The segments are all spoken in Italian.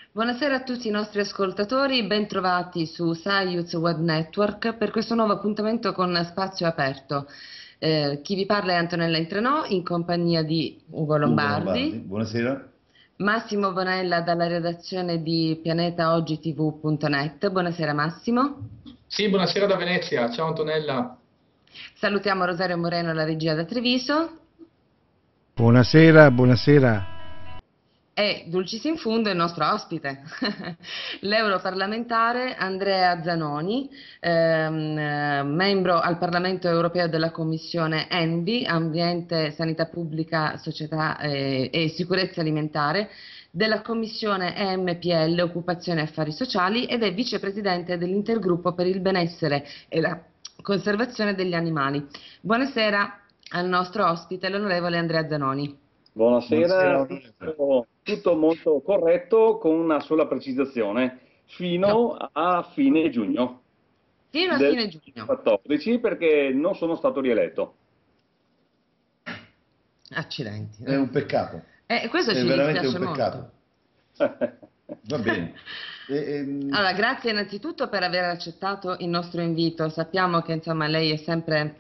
Buonasera a tutti i nostri ascoltatori, bentrovati su SciUz Web Network per questo nuovo appuntamento con Spazio Aperto. Chi vi parla è Antonella Intrenò in compagnia di Ugo Ugo Lombardi, Lombardi, buonasera. Massimo Bonella dalla redazione di pianetaogitv.net. Buonasera Massimo. Sì, buonasera da Venezia, ciao Antonella. Salutiamo Rosario Moreno, la regia da Treviso. Buonasera, buonasera. E dulcis in fundo il nostro ospite, l'europarlamentare Andrea Zanoni, membro al Parlamento europeo della Commissione ENVI, Ambiente, Sanità Pubblica, Società e Sicurezza Alimentare, della Commissione EMPL, Occupazione e Affari Sociali, ed è vicepresidente dell'Intergruppo per il benessere e la conservazione degli animali. Buonasera al nostro ospite, l'onorevole Andrea Zanoni. Buonasera, tutto molto corretto con una sola precisazione, fino a fine giugno. Fino a fine giugno. 14 perché non sono stato rieletto. Accidenti. È un peccato. Questo è ci veramente dispiace un peccato. Va bene. Allora, grazie innanzitutto per aver accettato il nostro invito. Sappiamo che insomma lei è sempre,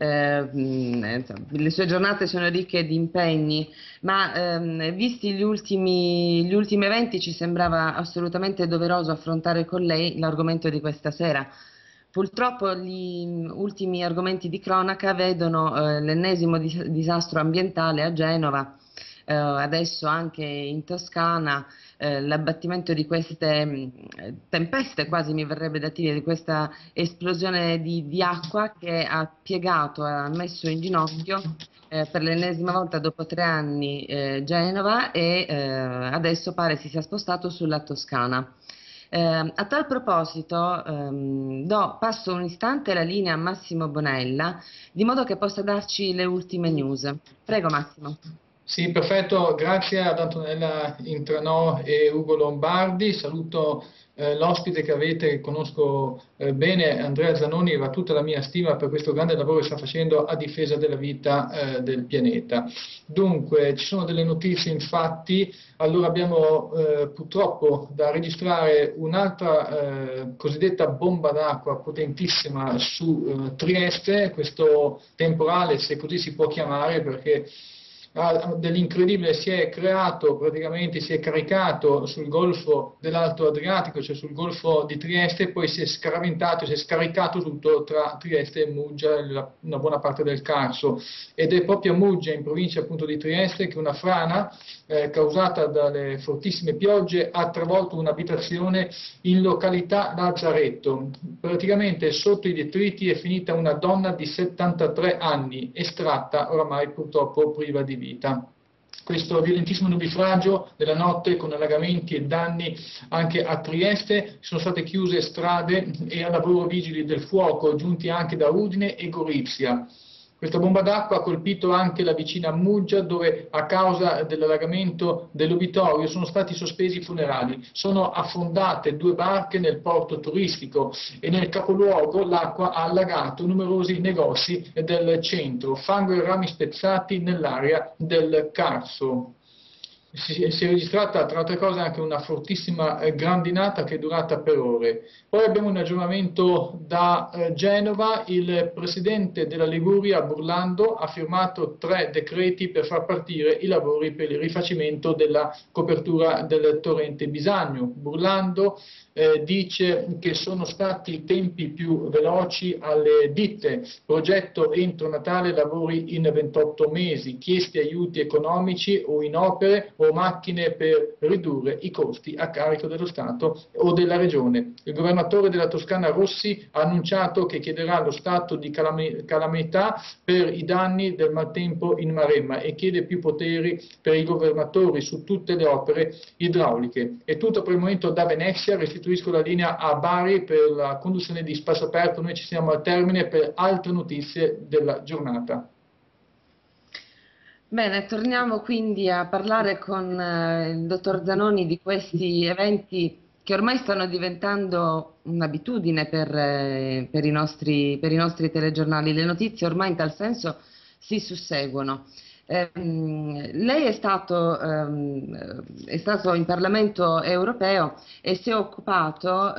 le sue giornate sono ricche di impegni, ma visti gli ultimi eventi ci sembrava assolutamente doveroso affrontare con lei l'argomento di questa sera. Purtroppo gli ultimi argomenti di cronaca vedono l'ennesimo disastro ambientale a Genova, adesso anche in Toscana, l'abbattimento di queste tempeste, quasi mi verrebbe da dire, di questa esplosione di acqua che ha piegato, ha messo in ginocchio per l'ennesima volta dopo 3 anni Genova e adesso pare si sia spostato sulla Toscana. A tal proposito passo un istante la linea a Massimo Bonella, di modo che possa darci le ultime news. Prego Massimo. Sì, perfetto, grazie ad Antonella Intrenò e Ugo Lombardi. Saluto l'ospite che avete, che conosco bene, Andrea Zanoni, e va tutta la mia stima per questo grande lavoro che sta facendo a difesa della vita del pianeta. Dunque, ci sono delle notizie, infatti. Allora abbiamo purtroppo da registrare un'altra cosiddetta bomba d'acqua potentissima su Trieste, questo temporale, se così si può chiamare, perché dell'incredibile si è creato, praticamente si è caricato sul golfo dell'Alto Adriatico, cioè sul golfo di Trieste, poi si è scaraventato, si è scaricato tutto tra Trieste e Muggia, una buona parte del Carso, ed è proprio a Muggia, in provincia appunto di Trieste, che una frana causata dalle fortissime piogge ha travolto un'abitazione in località Lazzaretto. Praticamente sotto i detriti è finita una donna di 73 anni, estratta oramai purtroppo priva di vita. Questo violentissimo nubifragio della notte, con allagamenti e danni anche a Trieste, sono state chiuse strade e al lavoro vigili del fuoco giunti anche da Udine e Gorizia. Questa bomba d'acqua ha colpito anche la vicina Muggia, dove a causa dell'allagamento dell'obitorio sono stati sospesi i funerali. Sono affondate 2 barche nel porto turistico e nel capoluogo l'acqua ha allagato numerosi negozi del centro, fango e rami spezzati nell'area del Carso. Si è registrata tra altre cose anche una fortissima grandinata che è durata per ore. Poi abbiamo un aggiornamento da Genova. Il presidente della Liguria, Burlando, ha firmato 3 decreti per far partire i lavori per il rifacimento della copertura del torrente Bisagno. Burlando dice che sono stati tempi più veloci alle ditte, progetto entro Natale, lavori in 28 mesi, chiesti aiuti economici o in opere o macchine per ridurre i costi a carico dello Stato o della Regione. Il governatore della Toscana Rossi ha annunciato che chiederà lo stato di calamità per i danni del maltempo in Maremma e chiede più poteri per i governatori su tutte le opere idrauliche. È tutto per il momento da Venezia, restituisco la linea a Bari per la conduzione di Spasso Aperto. Noi ci siamo al termine per altre notizie della giornata. Bene, torniamo quindi a parlare con il dottor Zanoni di questi eventi che ormai stanno diventando un'abitudine per i nostri telegiornali. Le notizie ormai in tal senso si susseguono. Lei è stato in Parlamento europeo e si è occupato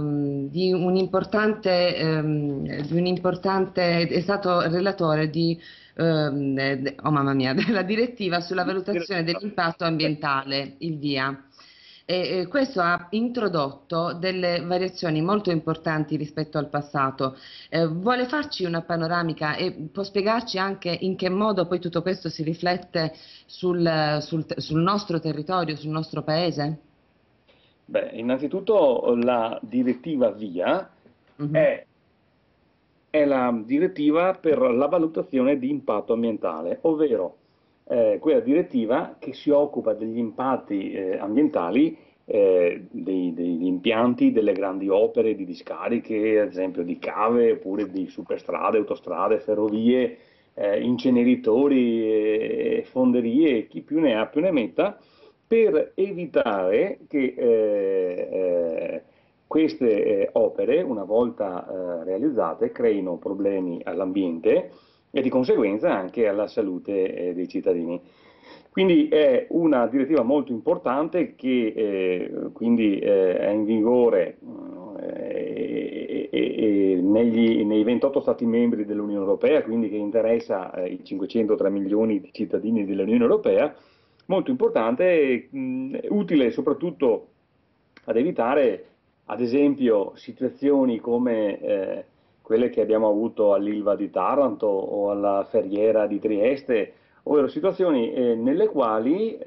di un importante, è stato relatore oh mamma mia, della direttiva sulla valutazione dell'impatto ambientale, il VIA. Questo ha introdotto delle variazioni molto importanti rispetto al passato. Vuole farci una panoramica e può spiegarci anche in che modo poi tutto questo si riflette sul nostro territorio, sul nostro paese? Beh, innanzitutto la direttiva VIA Mhm. è la direttiva per la valutazione di impatto ambientale, ovvero quella direttiva che si occupa degli impatti ambientali degli impianti, delle grandi opere di discariche, ad esempio di cave, oppure di superstrade, autostrade, ferrovie, inceneritori, fonderie, chi più ne ha più ne metta, per evitare che queste opere, una volta realizzate, creino problemi all'ambiente e di conseguenza anche alla salute dei cittadini. Quindi è una direttiva molto importante che quindi è in vigore nei 28 Stati membri dell'Unione Europea, quindi che interessa i 503 milioni di cittadini dell'Unione Europea, molto importante e utile soprattutto ad evitare, ad esempio, situazioni come quelle che abbiamo avuto all'Ilva di Taranto o alla Ferriera di Trieste, ovvero situazioni nelle quali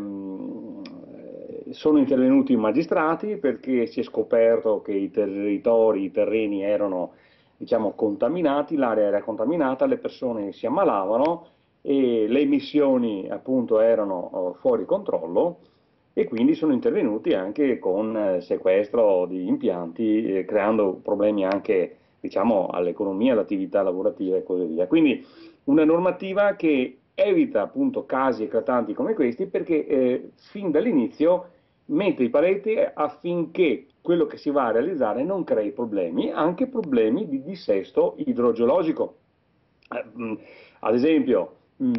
sono intervenuti i magistrati perché si è scoperto che i territori, i terreni erano, diciamo, contaminati, l'area era contaminata, le persone si ammalavano e le emissioni appunto erano fuori controllo e quindi sono intervenuti anche con sequestro di impianti, creando problemi anche, diciamo, all'economia, all'attività lavorativa e così via. Quindi una normativa che evita appunto casi eclatanti come questi perché fin dall'inizio mette i paletti affinché quello che si va a realizzare non crei problemi, anche problemi di dissesto idrogeologico. Ad esempio,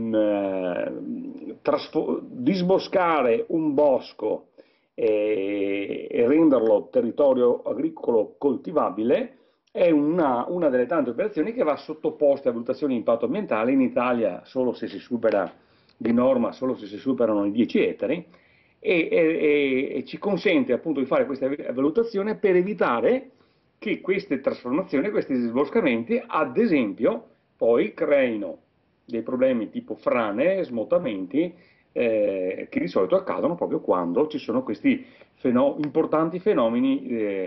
disboscare un bosco e renderlo territorio agricolo coltivabile è una delle tante operazioni che va sottoposta a valutazione di impatto ambientale in Italia solo se si supera di norma, solo se si superano i 10 ettari e ci consente appunto di fare questa valutazione per evitare che queste trasformazioni, questi disboscamenti, ad esempio, poi creino dei problemi tipo frane, smottamenti, che di solito accadono proprio quando ci sono questi importanti fenomeni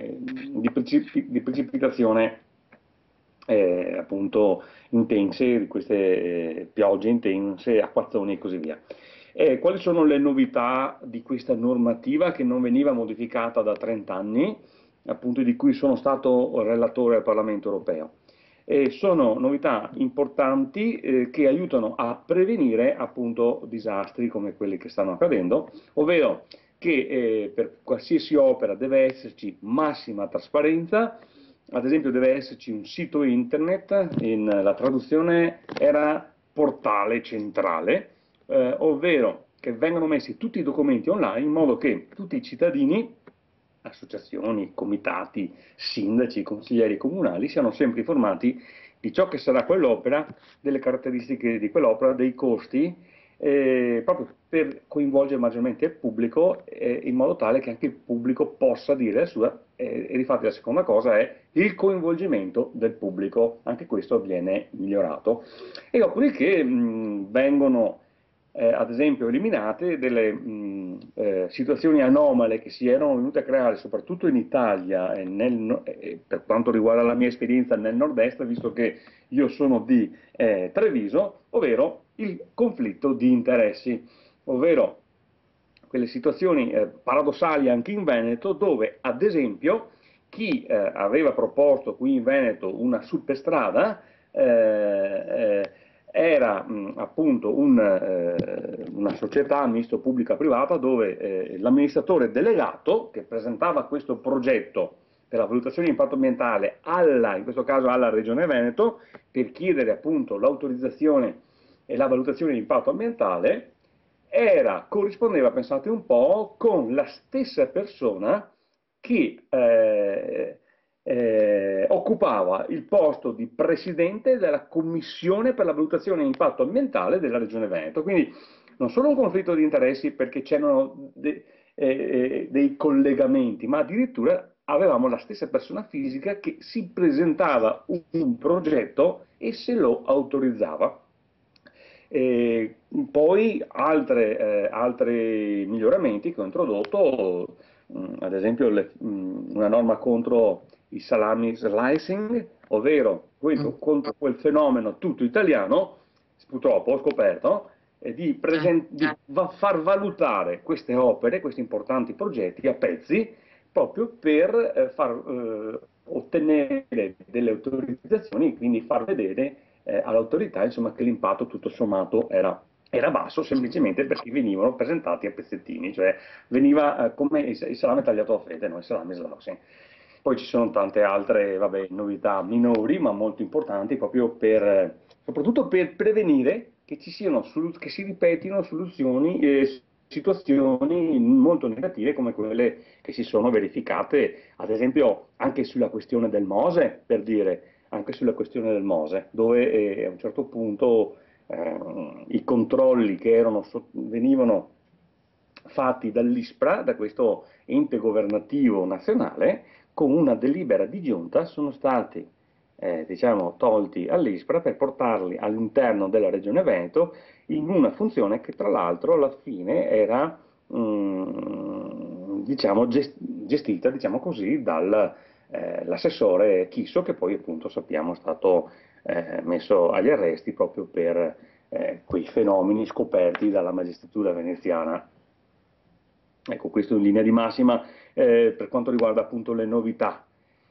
di precipitazione appunto intense, di queste piogge intense, acquazzoni e così via. Quali sono le novità di questa normativa che non veniva modificata da 30 anni, appunto di cui sono stato relatore al Parlamento europeo? Sono novità importanti che aiutano a prevenire appunto disastri come quelli che stanno accadendo, ovvero che per qualsiasi opera deve esserci massima trasparenza, ad esempio deve esserci un sito internet, la traduzione era portale centrale, ovvero che vengano messi tutti i documenti online in modo che tutti i cittadini, associazioni, comitati, sindaci, consiglieri comunali siano sempre informati di ciò che sarà quell'opera, delle caratteristiche di quell'opera, dei costi, proprio per coinvolgere maggiormente il pubblico in modo tale che anche il pubblico possa dire la sua. E difatti la seconda cosa è il coinvolgimento del pubblico, anche questo viene migliorato. E dopodiché vengono ad esempio eliminate delle situazioni anomale che si erano venute a creare soprattutto in Italia e per quanto riguarda la mia esperienza nel nord-est, visto che io sono di Treviso, ovvero il conflitto di interessi, ovvero quelle situazioni paradossali anche in Veneto dove ad esempio chi aveva proposto qui in Veneto una superstrada era appunto una società misto pubblica privata dove l'amministratore delegato che presentava questo progetto per la valutazione di impatto ambientale in questo caso alla Regione Veneto per chiedere appunto l'autorizzazione e la valutazione di impatto ambientale corrispondeva, pensate un po', con la stessa persona che occupava il posto di presidente della commissione per la valutazione di impatto ambientale della Regione Veneto. Quindi non solo un conflitto di interessi perché c'erano dei collegamenti, ma addirittura avevamo la stessa persona fisica che si presentava un progetto e se lo autorizzava. Poi altri miglioramenti che ho introdotto, ad esempio una norma contro il salami slicing, ovvero contro quel fenomeno tutto italiano, purtroppo ho scoperto, di far valutare queste opere, questi importanti progetti a pezzi, proprio per far ottenere delle autorizzazioni, quindi far vedere all'autorità insomma, che l'impatto tutto sommato era basso, semplicemente perché venivano presentati a pezzettini, cioè veniva come il salame tagliato a fette, no? Il salame slicing. Poi ci sono tante altre novità minori, ma molto importanti, proprio soprattutto per prevenire che che si ripetino situazioni molto negative come quelle che si sono verificate, ad esempio anche sulla questione del Mose, per dire, anche sulla questione del Mose, dove a un certo punto i controlli che venivano fatti dall'ISPRA, da questo ente governativo nazionale, con una delibera di giunta sono stati tolti all'ISPRA per portarli all'interno della Regione Veneto in una funzione che tra l'altro alla fine era gestita così dall'assessore Chisso, che poi appunto sappiamo è stato messo agli arresti proprio per quei fenomeni scoperti dalla magistratura veneziana. Ecco, questo in linea di massima per quanto riguarda appunto le novità.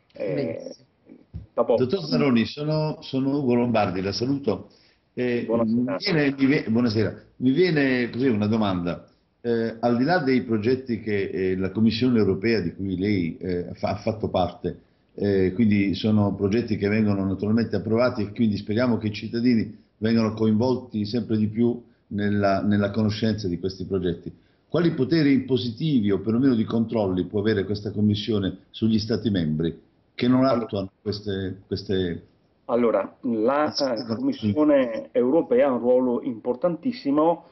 Dottor Zanoni, sono Ugo Lombardi, la saluto. Buonasera. Buonasera. Mi viene così una domanda. Al di là dei progetti che la Commissione europea di cui lei ha fatto parte, quindi sono progetti che vengono naturalmente approvati e quindi speriamo che i cittadini vengano coinvolti sempre di più nella conoscenza di questi progetti. Quali poteri positivi o perlomeno di controlli può avere questa Commissione sugli Stati membri che non attuano queste... Allora, la Commissione europea ha un ruolo importantissimo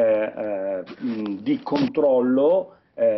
di controllo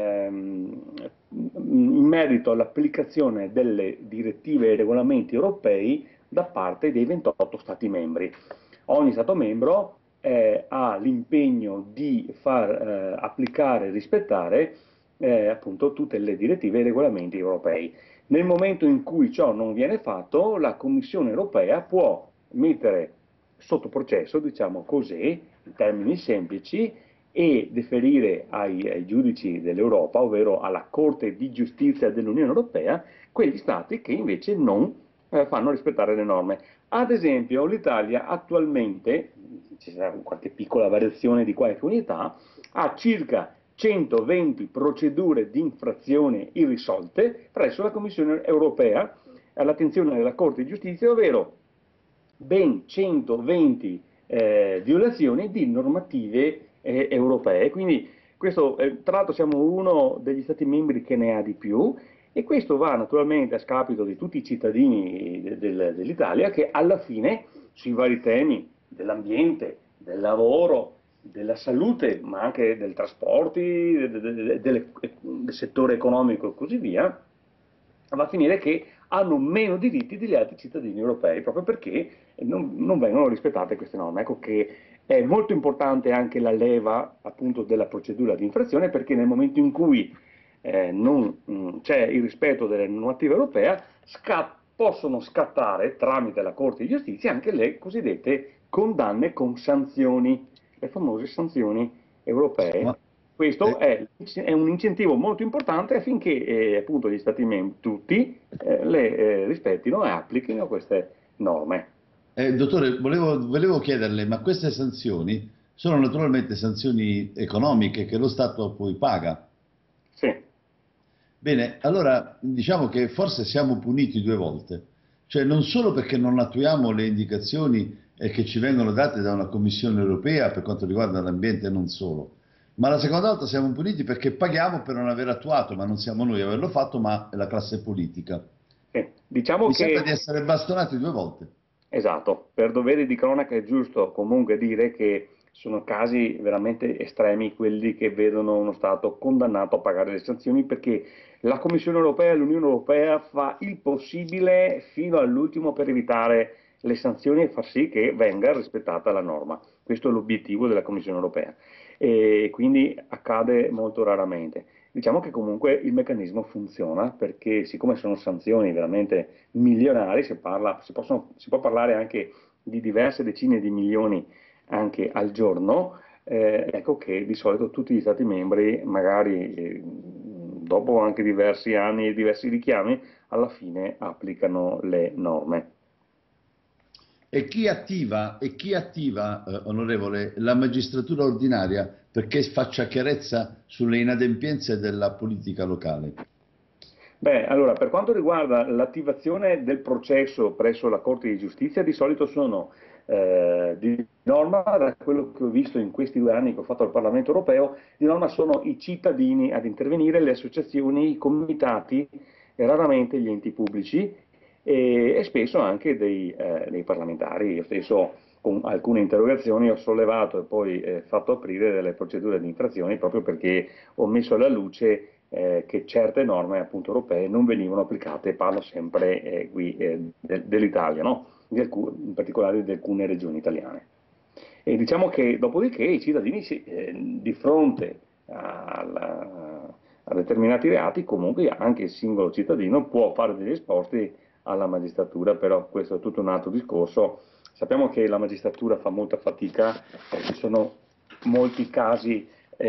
in merito all'applicazione delle direttive e regolamenti europei da parte dei 28 Stati membri. Ogni Stato membro ha l'impegno di far applicare e rispettare appunto tutte le direttive e i regolamenti europei. Nel momento in cui ciò non viene fatto, la Commissione europea può mettere sotto processo, diciamo così, in termini semplici, e deferire ai giudici dell'Europa, ovvero alla Corte di Giustizia dell'Unione Europea, quegli Stati che invece non fanno rispettare le norme. Ad esempio, l'Italia attualmente, ci sarà qualche piccola variazione di qualche unità, ha circa 120 procedure di infrazione irrisolte presso la Commissione europea all'attenzione della Corte di Giustizia, ovvero ben 120 violazioni di normative europee. Quindi questo, tra l'altro siamo uno degli Stati membri che ne ha di più, e questo va naturalmente a scapito di tutti i cittadini dell'Italia, che alla fine sui vari temi dell'ambiente, del lavoro, della salute, ma anche del trasporti, del settore economico e così via, va a finire che hanno meno diritti degli altri cittadini europei, proprio perché non vengono rispettate queste norme. Ecco che è molto importante anche la leva appunto della procedura di infrazione, perché nel momento in cui non c'è il rispetto delle normative europee, possono scattare tramite la Corte di Giustizia anche le cosiddette condanne con sanzioni, le famose sanzioni europee. Questo è un incentivo molto importante affinché appunto gli Stati membri tutti le rispettino e applichino queste norme. Dottore, volevo chiederle, ma queste sanzioni sono naturalmente sanzioni economiche che lo Stato poi paga? Sì. Bene, allora diciamo che forse siamo puniti due volte, cioè non solo perché non attuiamo le indicazioni che ci vengono date da una Commissione europea per quanto riguarda l'ambiente e non solo. Ma la seconda volta siamo puniti perché paghiamo per non aver attuato, ma non siamo noi a averlo fatto, ma è la classe politica. Diciamo Mi che sembra di essere bastonati 2 volte. esatto, per dovere di cronaca è giusto comunque dire che sono casi veramente estremi quelli che vedono uno Stato condannato a pagare le sanzioni perché la Commissione europea e l'Unione europea fa il possibile fino all'ultimo per evitare le sanzioni e far sì che venga rispettata la norma. Questo è l'obiettivo della Commissione europea e quindi accade molto raramente. Diciamo che comunque il meccanismo funziona perché siccome sono sanzioni veramente milionari, si può parlare anche di diverse decine di milioni anche al giorno, ecco che di solito tutti gli Stati membri, magari dopo anche diversi anni e diversi richiami, alla fine applicano le norme. E chi attiva, onorevole, la magistratura ordinaria perché faccia chiarezza sulle inadempienze della politica locale? Beh, allora, per quanto riguarda l'attivazione del processo presso la Corte di Giustizia, di solito sono di norma, da quello che ho visto in questi 2 anni che ho fatto al Parlamento europeo, di norma sono i cittadini ad intervenire, le associazioni, i comitati e raramente gli enti pubblici e spesso anche dei parlamentari. Io stesso con alcune interrogazioni ho sollevato e poi fatto aprire delle procedure di infrazione proprio perché ho messo alla luce che certe norme appunto europee non venivano applicate, parlo sempre qui dell'Italia, no? In particolare di alcune regioni italiane. E diciamo che dopodiché i cittadini di fronte a determinati reati, comunque anche il singolo cittadino può fare degli esposti alla magistratura, però questo è tutto un altro discorso. Sappiamo che la magistratura fa molta fatica, ci sono molti casi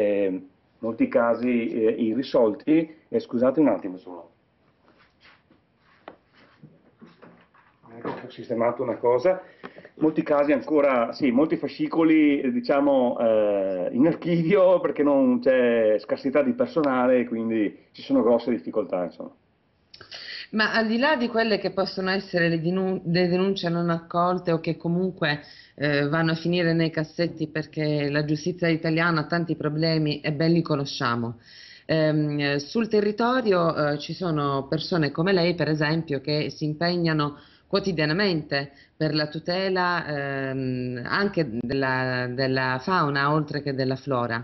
irrisolti. Scusate un attimo solo. Ecco, ho sistemato una cosa. Molti casi ancora, sì, molti fascicoli, diciamo, in archivio perché non c'è scarsità di personale, quindi ci sono grosse difficoltà, insomma. Ma al di là di quelle che possono essere le denunce non accolte o che comunque vanno a finire nei cassetti perché la giustizia italiana ha tanti problemi e ben li conosciamo, sul territorio ci sono persone come lei, per esempio, che si impegnano quotidianamente per la tutela anche della fauna oltre che della flora.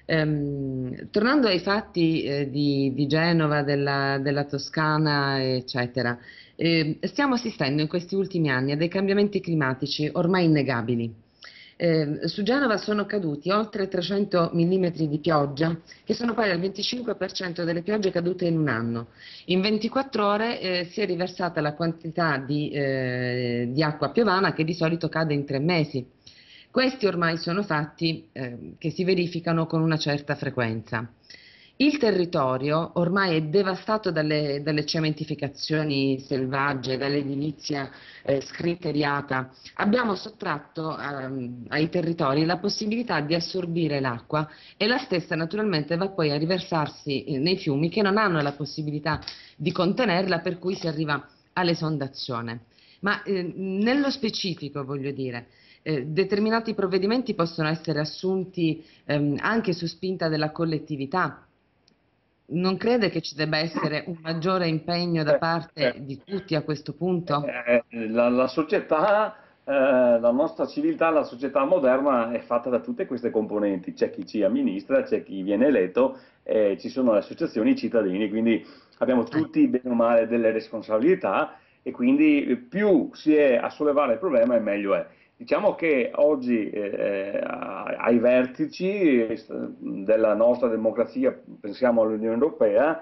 Tornando ai fatti di Genova, della Toscana, eccetera, stiamo assistendo in questi ultimi anni a dei cambiamenti climatici ormai innegabili. Su Genova sono caduti oltre 300 millimetri di pioggia, che sono pari al 25% delle piogge cadute in un anno. In 24 ore si è riversata la quantità di acqua piovana che di solito cade in 3 mesi. Questi ormai sono fatti che si verificano con una certa frequenza. Il territorio ormai è devastato dalle cementificazioni selvagge, dall'edilizia scriteriata. Abbiamo sottratto ai territori la possibilità di assorbire l'acqua e la stessa naturalmente va poi a riversarsi nei fiumi che non hanno la possibilità di contenerla, per cui si arriva all'esondazione. Ma nello specifico, voglio dire, determinati provvedimenti possono essere assunti anche su spinta della collettività. Non crede che ci debba essere un maggiore impegno da parte di tutti a questo punto? La società, la nostra civiltà, la società moderna è fatta da tutte queste componenti. C'è chi ci amministra, c'è chi viene eletto, ci sono le associazioni, i cittadini, quindi abbiamo tutti bene o male delle responsabilità e quindi più si è a sollevare il problema e meglio è. Diciamo che oggi ai vertici della nostra democrazia, pensiamo all'Unione Europea,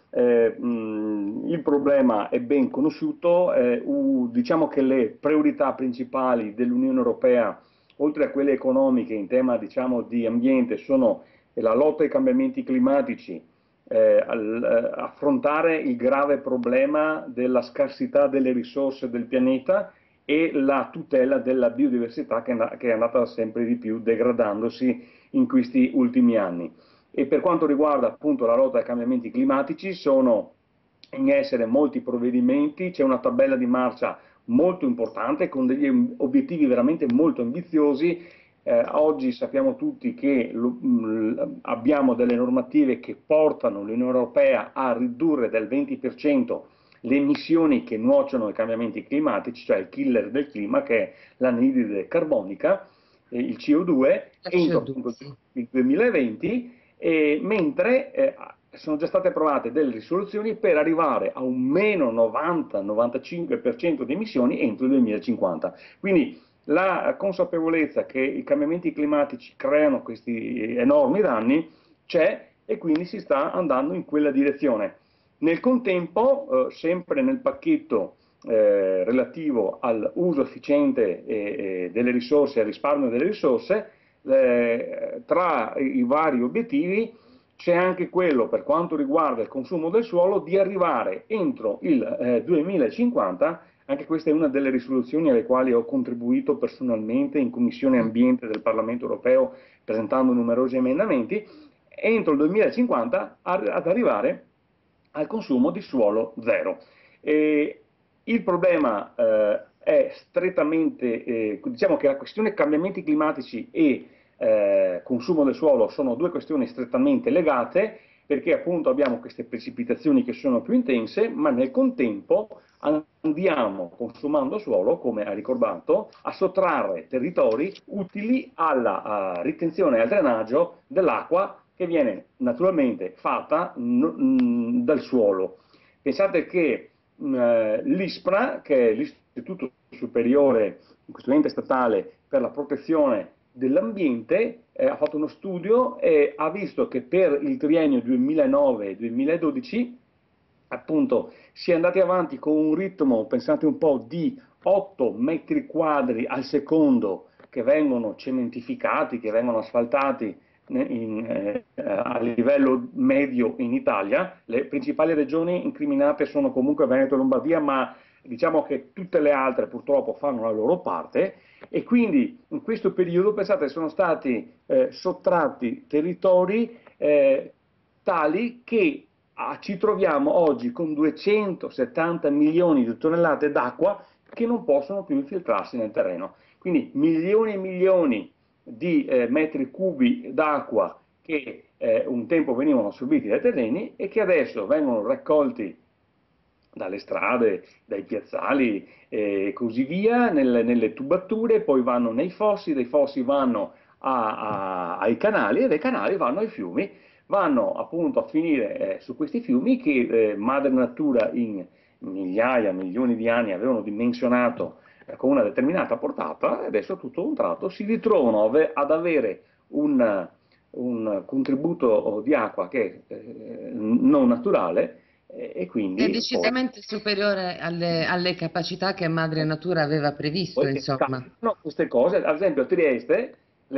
il problema è ben conosciuto, diciamo che le priorità principali dell'Unione Europea, oltre a quelle economiche in tema diciamo, di ambiente, sono la lotta ai cambiamenti climatici, affrontare il grave problema della scarsità delle risorse del pianeta e la tutela della biodiversità che è andata sempre di più degradandosi in questi ultimi anni. E per quanto riguarda appunto la lotta ai cambiamenti climatici sono in essere molti provvedimenti, c'è una tabella di marcia molto importante con degli obiettivi veramente molto ambiziosi. Oggi sappiamo tutti che abbiamo delle normative che portano l'Unione Europea a ridurre del 20% le emissioni che nuociono ai cambiamenti climatici, cioè il killer del clima, che è l'anidride carbonica, il CO2, entro appunto il 2020, mentre sono già state approvate delle risoluzioni per arrivare a un meno 90-95% di emissioni entro il 2050. Quindi la consapevolezza che i cambiamenti climatici creano questi enormi danni c'è, e quindi si sta andando in quella direzione. Nel contempo, sempre nel pacchetto relativo all'uso efficiente delle risorse e al risparmio delle risorse, tra i vari obiettivi c'è anche quello, per quanto riguarda il consumo del suolo, di arrivare entro il 2050, anche questa è una delle risoluzioni alle quali ho contribuito personalmente in Commissione Ambiente del Parlamento Europeo presentando numerosi emendamenti, entro il 2050 ad arrivare al consumo di suolo zero. Il problema è strettamente, diciamo che la questione cambiamenti climatici e consumo del suolo sono due questioni strettamente legate, perché appunto abbiamo queste precipitazioni che sono più intense, ma nel contempo andiamo, consumando suolo, come ha ricordato, a sottrarre territori utili alla ritenzione e al drenaggio dell'acqua che viene naturalmente fatta dal suolo. Pensate che l'ISPRA, che è l'Istituto Superiore, questo ente statale per la protezione dell'ambiente, ha fatto uno studio e ha visto che per il triennio 2009-2012 appunto si è andati avanti con un ritmo, pensate un po', di 8 metri quadri al secondo che vengono cementificati, che vengono asfaltati a livello medio in Italia. Le principali regioni incriminate sono comunque Veneto e Lombardia, ma diciamo che tutte le altre purtroppo fanno la loro parte, e quindi in questo periodo, pensate, sono stati sottratti territori tali che ci troviamo oggi con 270 milioni di tonnellate d'acqua che non possono più infiltrarsi nel terreno. Quindi milioni e milioni di metri cubi d'acqua che un tempo venivano assorbiti dai terreni e che adesso vengono raccolti dalle strade, dai piazzali e così via, nelle tubature, poi vanno nei fossi, dai fossi vanno ai canali e dai canali vanno ai fiumi, vanno appunto a finire su questi fiumi che Madre Natura in migliaia, milioni di anni avevano dimensionato con una determinata portata, e adesso tutto un tratto si ritrovano ad avere un contributo di acqua che è non naturale, e quindi è decisamente superiore alle capacità che Madre Natura aveva previsto, poi insomma. capitano queste cose. Ad esempio a Trieste,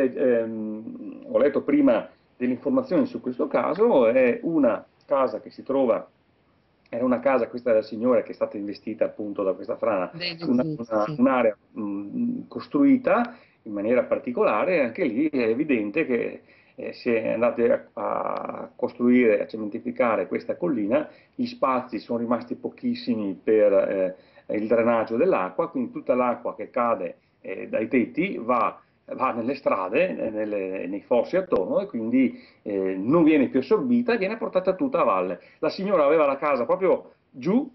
ho letto prima delle informazioni su questo caso, è una casa che si trova, era una casa, questa della signora che è stata investita appunto da questa frana, un'area costruita in maniera particolare, anche lì è evidente che si è andati a costruire, a cementificare questa collina, gli spazi sono rimasti pochissimi per il drenaggio dell'acqua, quindi tutta l'acqua che cade dai tetti va nelle strade, nei fossi attorno, e quindi non viene più assorbita e viene portata tutta a valle. La signora aveva la casa proprio giù,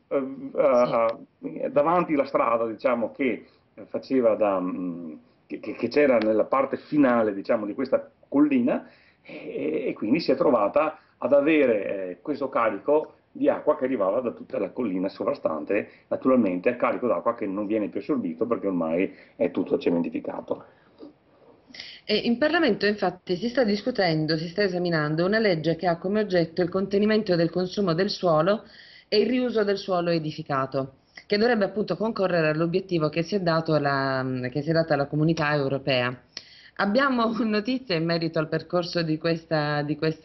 davanti alla strada, diciamo, che faceva che c'era nella parte finale, diciamo, di questa collina, e quindi si è trovata ad avere questo carico di acqua che arrivava da tutta la collina sovrastante, naturalmente a carico d'acqua che non viene più assorbito perché ormai è tutto cementificato. E in Parlamento infatti si sta discutendo, si sta esaminando una legge che ha come oggetto il contenimento del consumo del suolo e il riuso del suolo edificato, che dovrebbe appunto concorrere all'obiettivo che si è data alla Comunità Europea. Abbiamo notizie in merito al percorso di questa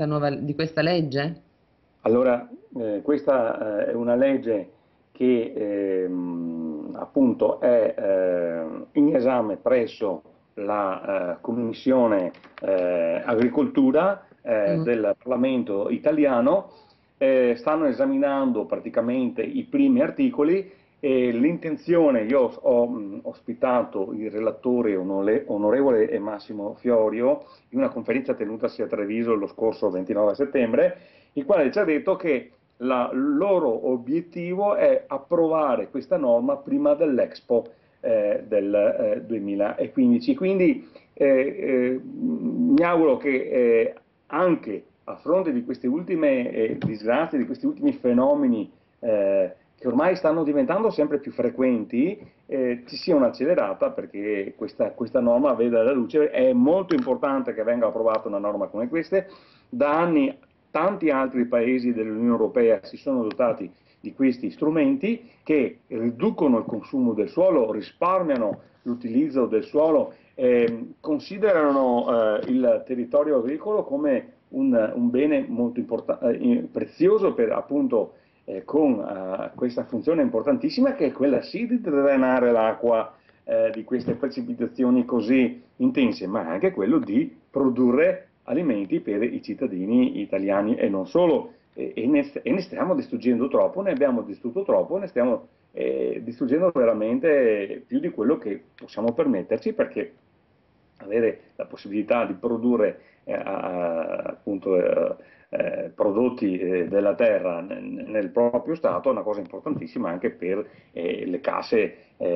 legge? Allora, questa è una legge che appunto è in esame presso la Commissione Agricoltura del Parlamento italiano. stanno esaminando praticamente i primi articoli e l'intenzione, io ho ospitato il relatore onorevole Massimo Fiorio in una conferenza tenutasi a Treviso lo scorso 29 settembre, il quale ci ha detto che il loro obiettivo è approvare questa norma prima dell'Expo del 2015. Quindi mi auguro che anche a fronte di queste ultime disgrazie, di questi ultimi fenomeni che ormai stanno diventando sempre più frequenti, ci sia un'accelerata perché questa norma veda la luce. È molto importante che venga approvata una norma come questa. Da anni tanti altri paesi dell'Unione Europea si sono dotati di questi strumenti che riducono il consumo del suolo, risparmiano l'utilizzo del suolo, considerano il territorio agricolo come un bene molto prezioso per appunto con questa funzione importantissima che è quella sì di drenare l'acqua di queste precipitazioni così intense, ma anche quello di produrre alimenti per i cittadini italiani e non solo. E ne stiamo distruggendo troppo, ne abbiamo distrutto troppo, ne stiamo distruggendo veramente più di quello che possiamo permetterci, perché avere la possibilità di produrre appunto prodotti della terra nel proprio Stato è una cosa importantissima anche per le casse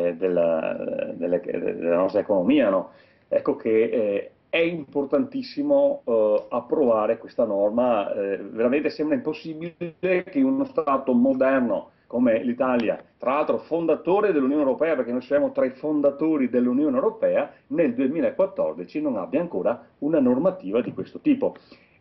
della nostra economia, no? Ecco che è importantissimo approvare questa norma, veramente sembra impossibile che uno Stato moderno come l'Italia, tra l'altro fondatore dell'Unione Europea, perché noi siamo tra i fondatori dell'Unione Europea, nel 2014 non abbia ancora una normativa di questo tipo.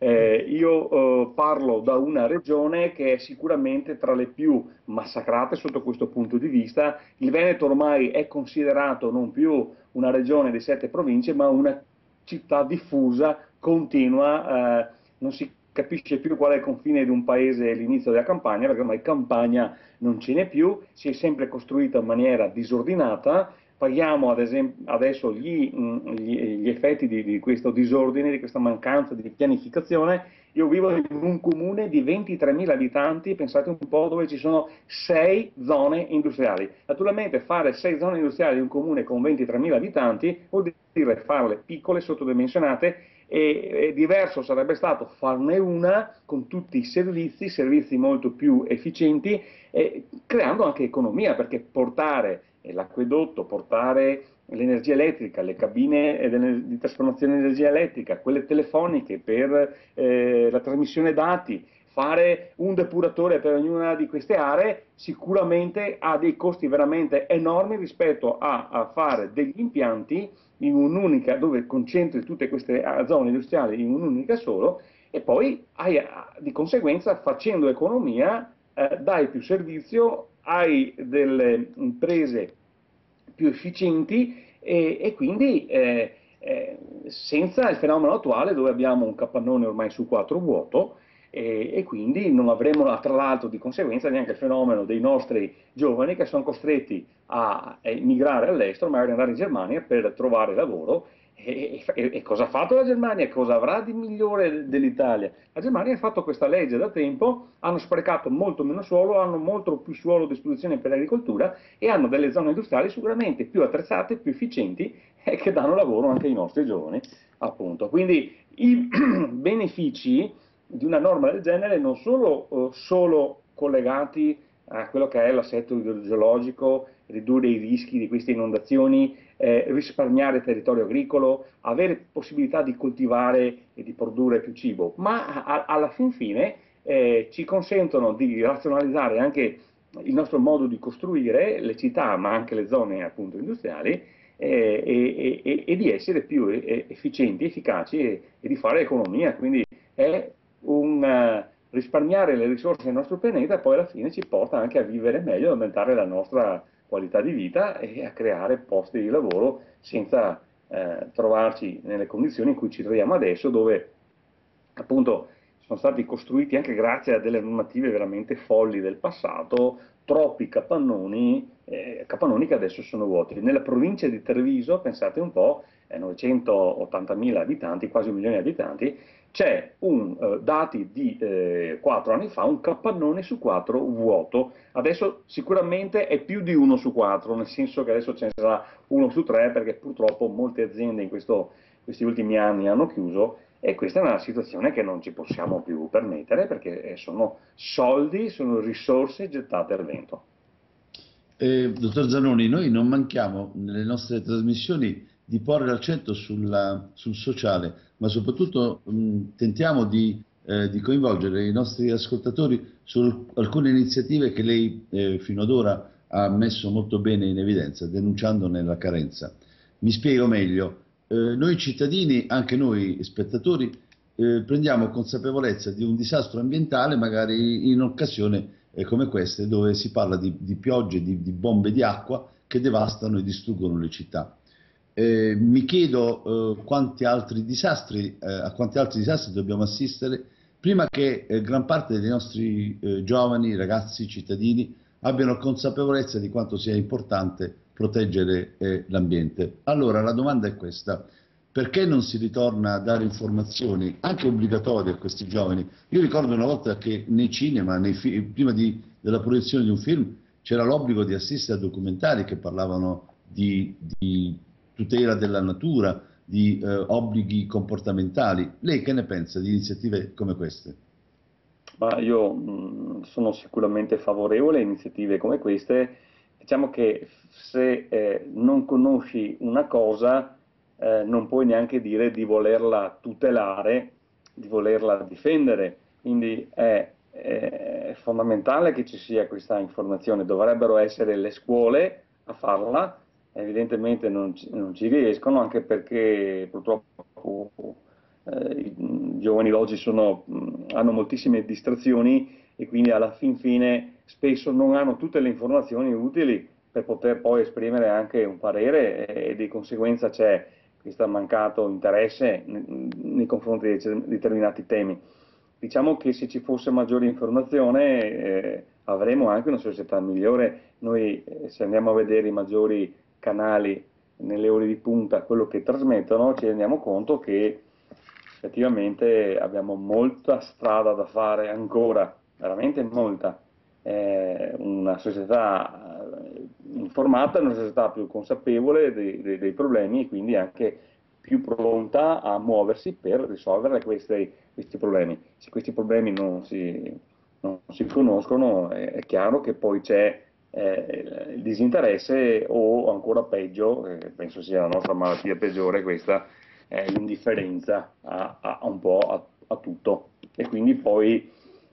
Io parlo da una regione che è sicuramente tra le più massacrate sotto questo punto di vista. Il Veneto ormai è considerato non più una regione di 7 province, ma una città diffusa, continua, non si capisce più qual è il confine di un paese e l'inizio della campagna, perché ormai campagna non ce n'è più, si è sempre costruita in maniera disordinata. Paghiamo ad esempio adesso gli effetti di questo disordine, di questa mancanza di pianificazione. Io vivo in un comune di 23.000 abitanti, pensate un po', dove ci sono 6 zone industriali. Naturalmente fare 6 zone industriali in un comune con 23.000 abitanti vuol dire farle piccole, sottodimensionate, e diverso sarebbe stato farne una con tutti i servizi molto più efficienti, creando anche economia, perché portare l'acquedotto, portare l'energia elettrica, le cabine di trasformazione di energia elettrica, quelle telefoniche per la trasmissione dati, fare un depuratore per ognuna di queste aree sicuramente ha dei costi veramente enormi rispetto a fare degli impianti in un'unica, dove concentri tutte queste zone industriali in un'unica solo, e poi di conseguenza, facendo economia, dai più servizio, hai delle imprese più efficienti e quindi senza il fenomeno attuale dove abbiamo un capannone ormai su 4 vuoto, e quindi non avremo tra l'altro di conseguenza neanche il fenomeno dei nostri giovani che sono costretti a emigrare all'estero, magari andare in Germania per trovare lavoro. E cosa ha fatto la Germania? Cosa avrà di migliore dell'Italia? La Germania ha fatto questa legge da tempo, hanno sprecato molto meno suolo, hanno molto più suolo a disposizione per l'agricoltura e hanno delle zone industriali sicuramente più attrezzate, più efficienti e che danno lavoro anche ai nostri giovani, appunto. Quindi i benefici di una norma del genere non solo collegati a quello che è l'assetto idrogeologico, ridurre i rischi di queste inondazioni, risparmiare territorio agricolo, avere possibilità di coltivare e di produrre più cibo, ma alla fin fine ci consentono di razionalizzare anche il nostro modo di costruire le città, ma anche le zone appunto industriali, e di essere più efficienti, efficaci e di fare economia. Quindi è un risparmiare le risorse del nostro pianeta, poi alla fine ci porta anche a vivere meglio, ad aumentare la nostra qualità di vita e a creare posti di lavoro senza trovarci nelle condizioni in cui ci troviamo adesso, dove appunto sono stati costruiti anche grazie a delle normative veramente folli del passato, troppi capannoni, capannoni che adesso sono vuoti. Nella provincia di Treviso, pensate un po', 980.000 abitanti, quasi 1 milione di abitanti, c'è dati di 4 anni fa, un capannone su 4 vuoto. Adesso sicuramente è più di 1 su 4, nel senso che adesso ce ne sarà 1 su 3, perché purtroppo molte aziende in questi ultimi anni hanno chiuso, e questa è una situazione che non ci possiamo più permettere, perché sono soldi, sono risorse gettate al vento. Dottor Zanoni, noi non manchiamo nelle nostre trasmissioni di porre l'accento sul sociale, ma soprattutto tentiamo di coinvolgere i nostri ascoltatori su alcune iniziative che lei fino ad ora ha messo molto bene in evidenza, denunciandone la carenza. Mi spiego meglio. Noi cittadini, anche noi spettatori, prendiamo consapevolezza di un disastro ambientale magari in occasione come queste, dove si parla di piogge, di bombe di acqua che devastano e distruggono le città. Mi chiedo a quanti altri disastri dobbiamo assistere prima che gran parte dei nostri giovani, ragazzi, cittadini abbiano consapevolezza di quanto sia importante proteggere l'ambiente. Allora la domanda è questa: perché non si ritorna a dare informazioni anche obbligatorie a questi giovani? Io ricordo una volta che nei cinema, prima della proiezione di un film, c'era l'obbligo di assistere a documentari che parlavano di tutela della natura, di obblighi comportamentali. Lei che ne pensa di iniziative come queste? Ma io sono sicuramente favorevole a iniziative come queste. Diciamo che se non conosci una cosa, non puoi neanche dire di volerla tutelare, di volerla difendere. Quindi è fondamentale che ci sia questa informazione. Dovrebbero essere le scuole a farla, evidentemente non ci riescono, anche perché purtroppo i giovani oggi hanno moltissime distrazioni, e quindi alla fin fine spesso non hanno tutte le informazioni utili per poter poi esprimere anche un parere, e di conseguenza c'è questo mancato interesse nei confronti di determinati temi. Diciamo che se ci fosse maggiore informazione avremo anche una società migliore. Noi se andiamo a vedere i maggiori canali nelle ore di punta, quello che trasmettono, ci rendiamo conto che effettivamente abbiamo molta strada da fare ancora, veramente molta. Una società informata è una società più consapevole dei problemi, e quindi anche più pronta a muoversi per risolvere questi problemi. Se questi problemi non si conoscono, è chiaro che poi c'è il disinteresse, o ancora peggio, penso sia la nostra malattia peggiore questa, l'indifferenza un po' a tutto, e quindi poi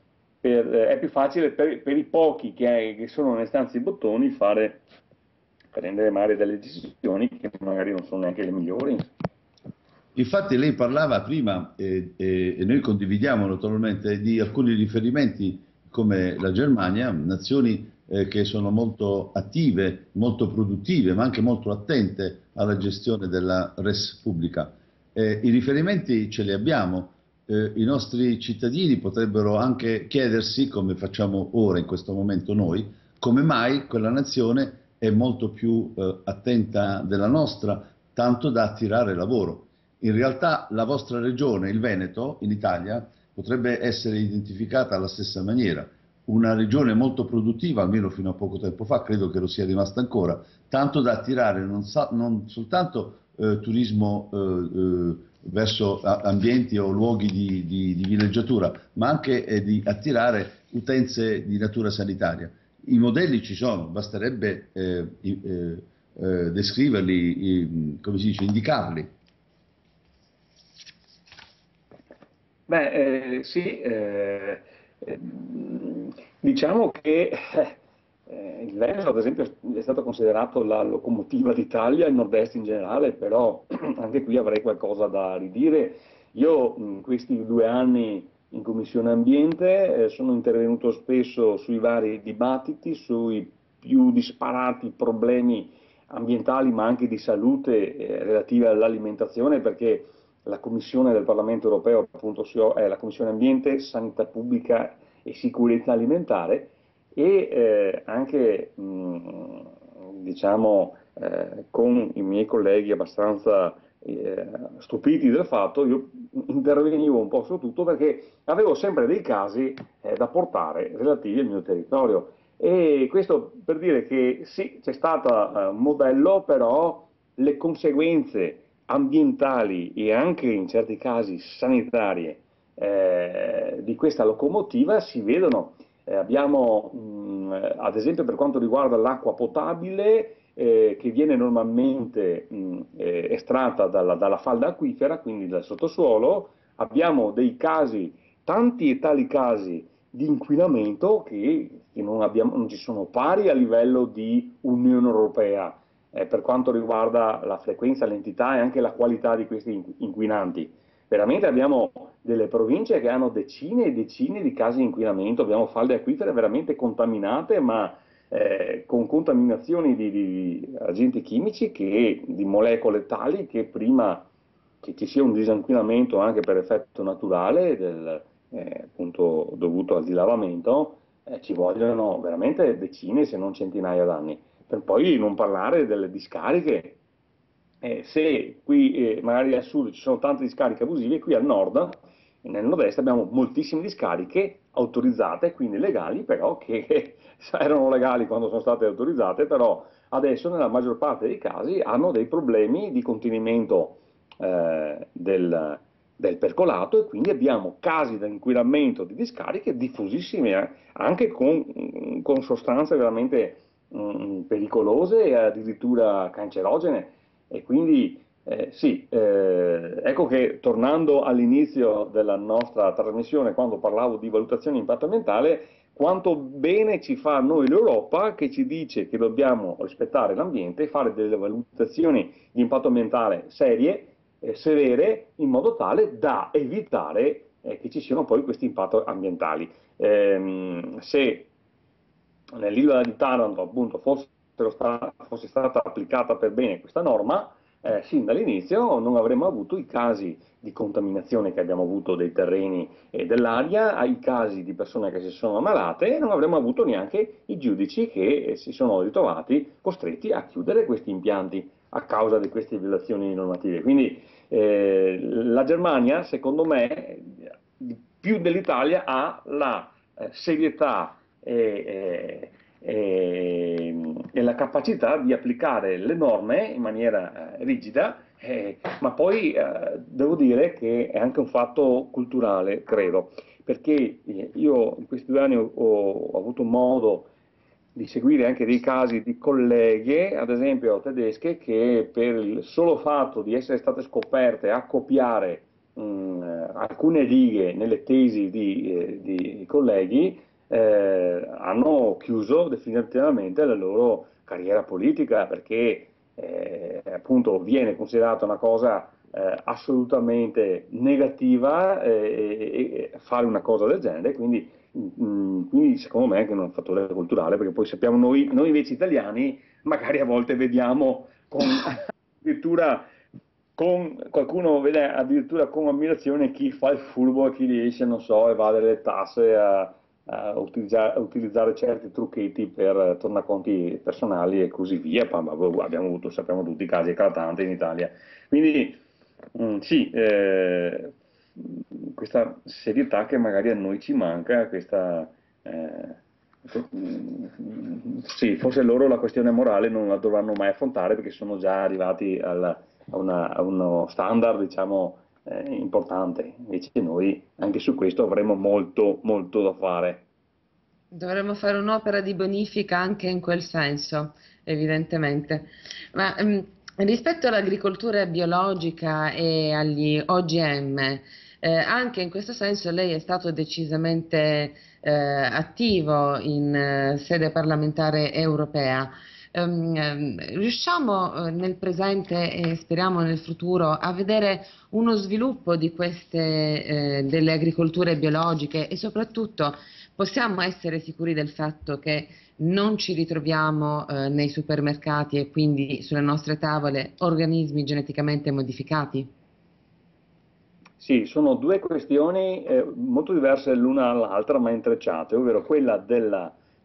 è più facile per i pochi che sono nelle stanze di bottoni prendere magari delle decisioni che magari non sono neanche le migliori. Infatti lei parlava prima, e noi condividiamo naturalmente, di alcuni riferimenti come la Germania, nazioni che sono molto attive, molto produttive, ma anche molto attente alla gestione della res pubblica. I riferimenti ce li abbiamo. I nostri cittadini potrebbero anche chiedersi, come facciamo ora in questo momento noi, come mai quella nazione è molto più attenta della nostra, tanto da attirare lavoro. In realtà la vostra regione, il Veneto, in Italia, potrebbe essere identificata alla stessa maniera. Una regione molto produttiva, almeno fino a poco tempo fa, credo che lo sia rimasta ancora, tanto da attirare non soltanto turismo verso ambienti o luoghi di villeggiatura, ma anche di attirare utenze di natura sanitaria. I modelli ci sono, basterebbe descriverli, come si dice, indicarli. Beh, sì, diciamo che il Veneto, ad esempio, è stato considerato la locomotiva d'Italia, il nord-est in generale, però anche qui avrei qualcosa da ridire. Io in questi 2 anni in Commissione Ambiente sono intervenuto spesso sui vari dibattiti, sui più disparati problemi ambientali, ma anche di salute relativi all'alimentazione, perché la Commissione del Parlamento Europeo appunto è la Commissione Ambiente, Sanità Pubblica e Sicurezza Alimentare, e anche diciamo con i miei colleghi abbastanza stupiti del fatto, io intervenivo un po' su tutto perché avevo sempre dei casi da portare relativi al mio territorio. E questo per dire che sì, c'è stato un modello, però le conseguenze ambientali e anche in certi casi sanitarie di questa locomotiva si vedono. Abbiamo ad esempio per quanto riguarda l'acqua potabile che viene normalmente estratta dalla falda acquifera, quindi dal sottosuolo, abbiamo dei casi, tanti e tali casi di inquinamento che non ci sono pari a livello di Unione Europea per quanto riguarda la frequenza, l'entità e anche la qualità di questi inquinanti. Veramente abbiamo delle province che hanno decine e decine di casi di inquinamento, abbiamo falde acquifere veramente contaminate, ma con contaminazioni di agenti chimici, di molecole tali che prima che ci sia un disinquinamento anche per effetto naturale, appunto dovuto al dilavamento, ci vogliono veramente decine se non centinaia d'anni. Per poi non parlare delle discariche. Se qui magari al sud ci sono tante discariche abusive, qui al nord e nel nord-est abbiamo moltissime discariche autorizzate, quindi legali, però che erano legali quando sono state autorizzate, però adesso nella maggior parte dei casi hanno dei problemi di contenimento del percolato, e quindi abbiamo casi di inquinamento di discariche diffusissime, anche con sostanze veramente pericolose e addirittura cancerogene. E quindi sì, ecco che tornando all'inizio della nostra trasmissione, quando parlavo di valutazione di impatto ambientale, quanto bene ci fa a noi l'Europa che ci dice che dobbiamo rispettare l'ambiente e fare delle valutazioni di impatto ambientale serie, severe, in modo tale da evitare che ci siano poi questi impatti ambientali. Se nell'isola di Taranto appunto fosse stata applicata per bene questa norma, sin dall'inizio non avremmo avuto i casi di contaminazione che abbiamo avuto dei terreni e dell'aria, ai casi di persone che si sono ammalate, e non avremmo avuto neanche i giudici che si sono ritrovati costretti a chiudere questi impianti a causa di queste violazioni normative. Quindi la Germania, secondo me, più dell'Italia ha la serietà e la capacità di applicare le norme in maniera rigida, ma poi devo dire che è anche un fatto culturale, credo, perché io in questi 2 anni ho avuto modo di seguire anche dei casi di colleghe, ad esempio tedesche, che per il solo fatto di essere state scoperte a copiare alcune righe nelle tesi di colleghi, hanno chiuso definitivamente la loro carriera politica, perché appunto viene considerata una cosa assolutamente negativa fare una cosa del genere, quindi secondo me è anche un fattore culturale, perché poi sappiamo noi invece italiani magari a volte vediamo addirittura qualcuno vede addirittura con ammirazione chi fa il furbo e chi riesce, non so, a evadere le tasse, a utilizzare certi trucchetti per tornaconti personali e così via. Sappiamo tutti i casi eclatanti in Italia. Quindi sì, questa serietà che magari a noi ci manca, sì, forse loro la questione morale non la dovranno mai affrontare perché sono già arrivati a uno standard, diciamo, importante. Invece noi anche su questo avremo molto, molto da fare. Dovremmo fare un'opera di bonifica anche in quel senso, evidentemente. Ma rispetto all'agricoltura biologica e agli OGM, anche in questo senso lei è stato decisamente attivo in sede parlamentare europea. Riusciamo nel presente e speriamo nel futuro a vedere uno sviluppo di delle agricolture biologiche, e soprattutto possiamo essere sicuri del fatto che non ci ritroviamo nei supermercati e quindi sulle nostre tavole organismi geneticamente modificati? Sì, sono 2 questioni molto diverse l'una dall'altra, ma intrecciate, ovvero quella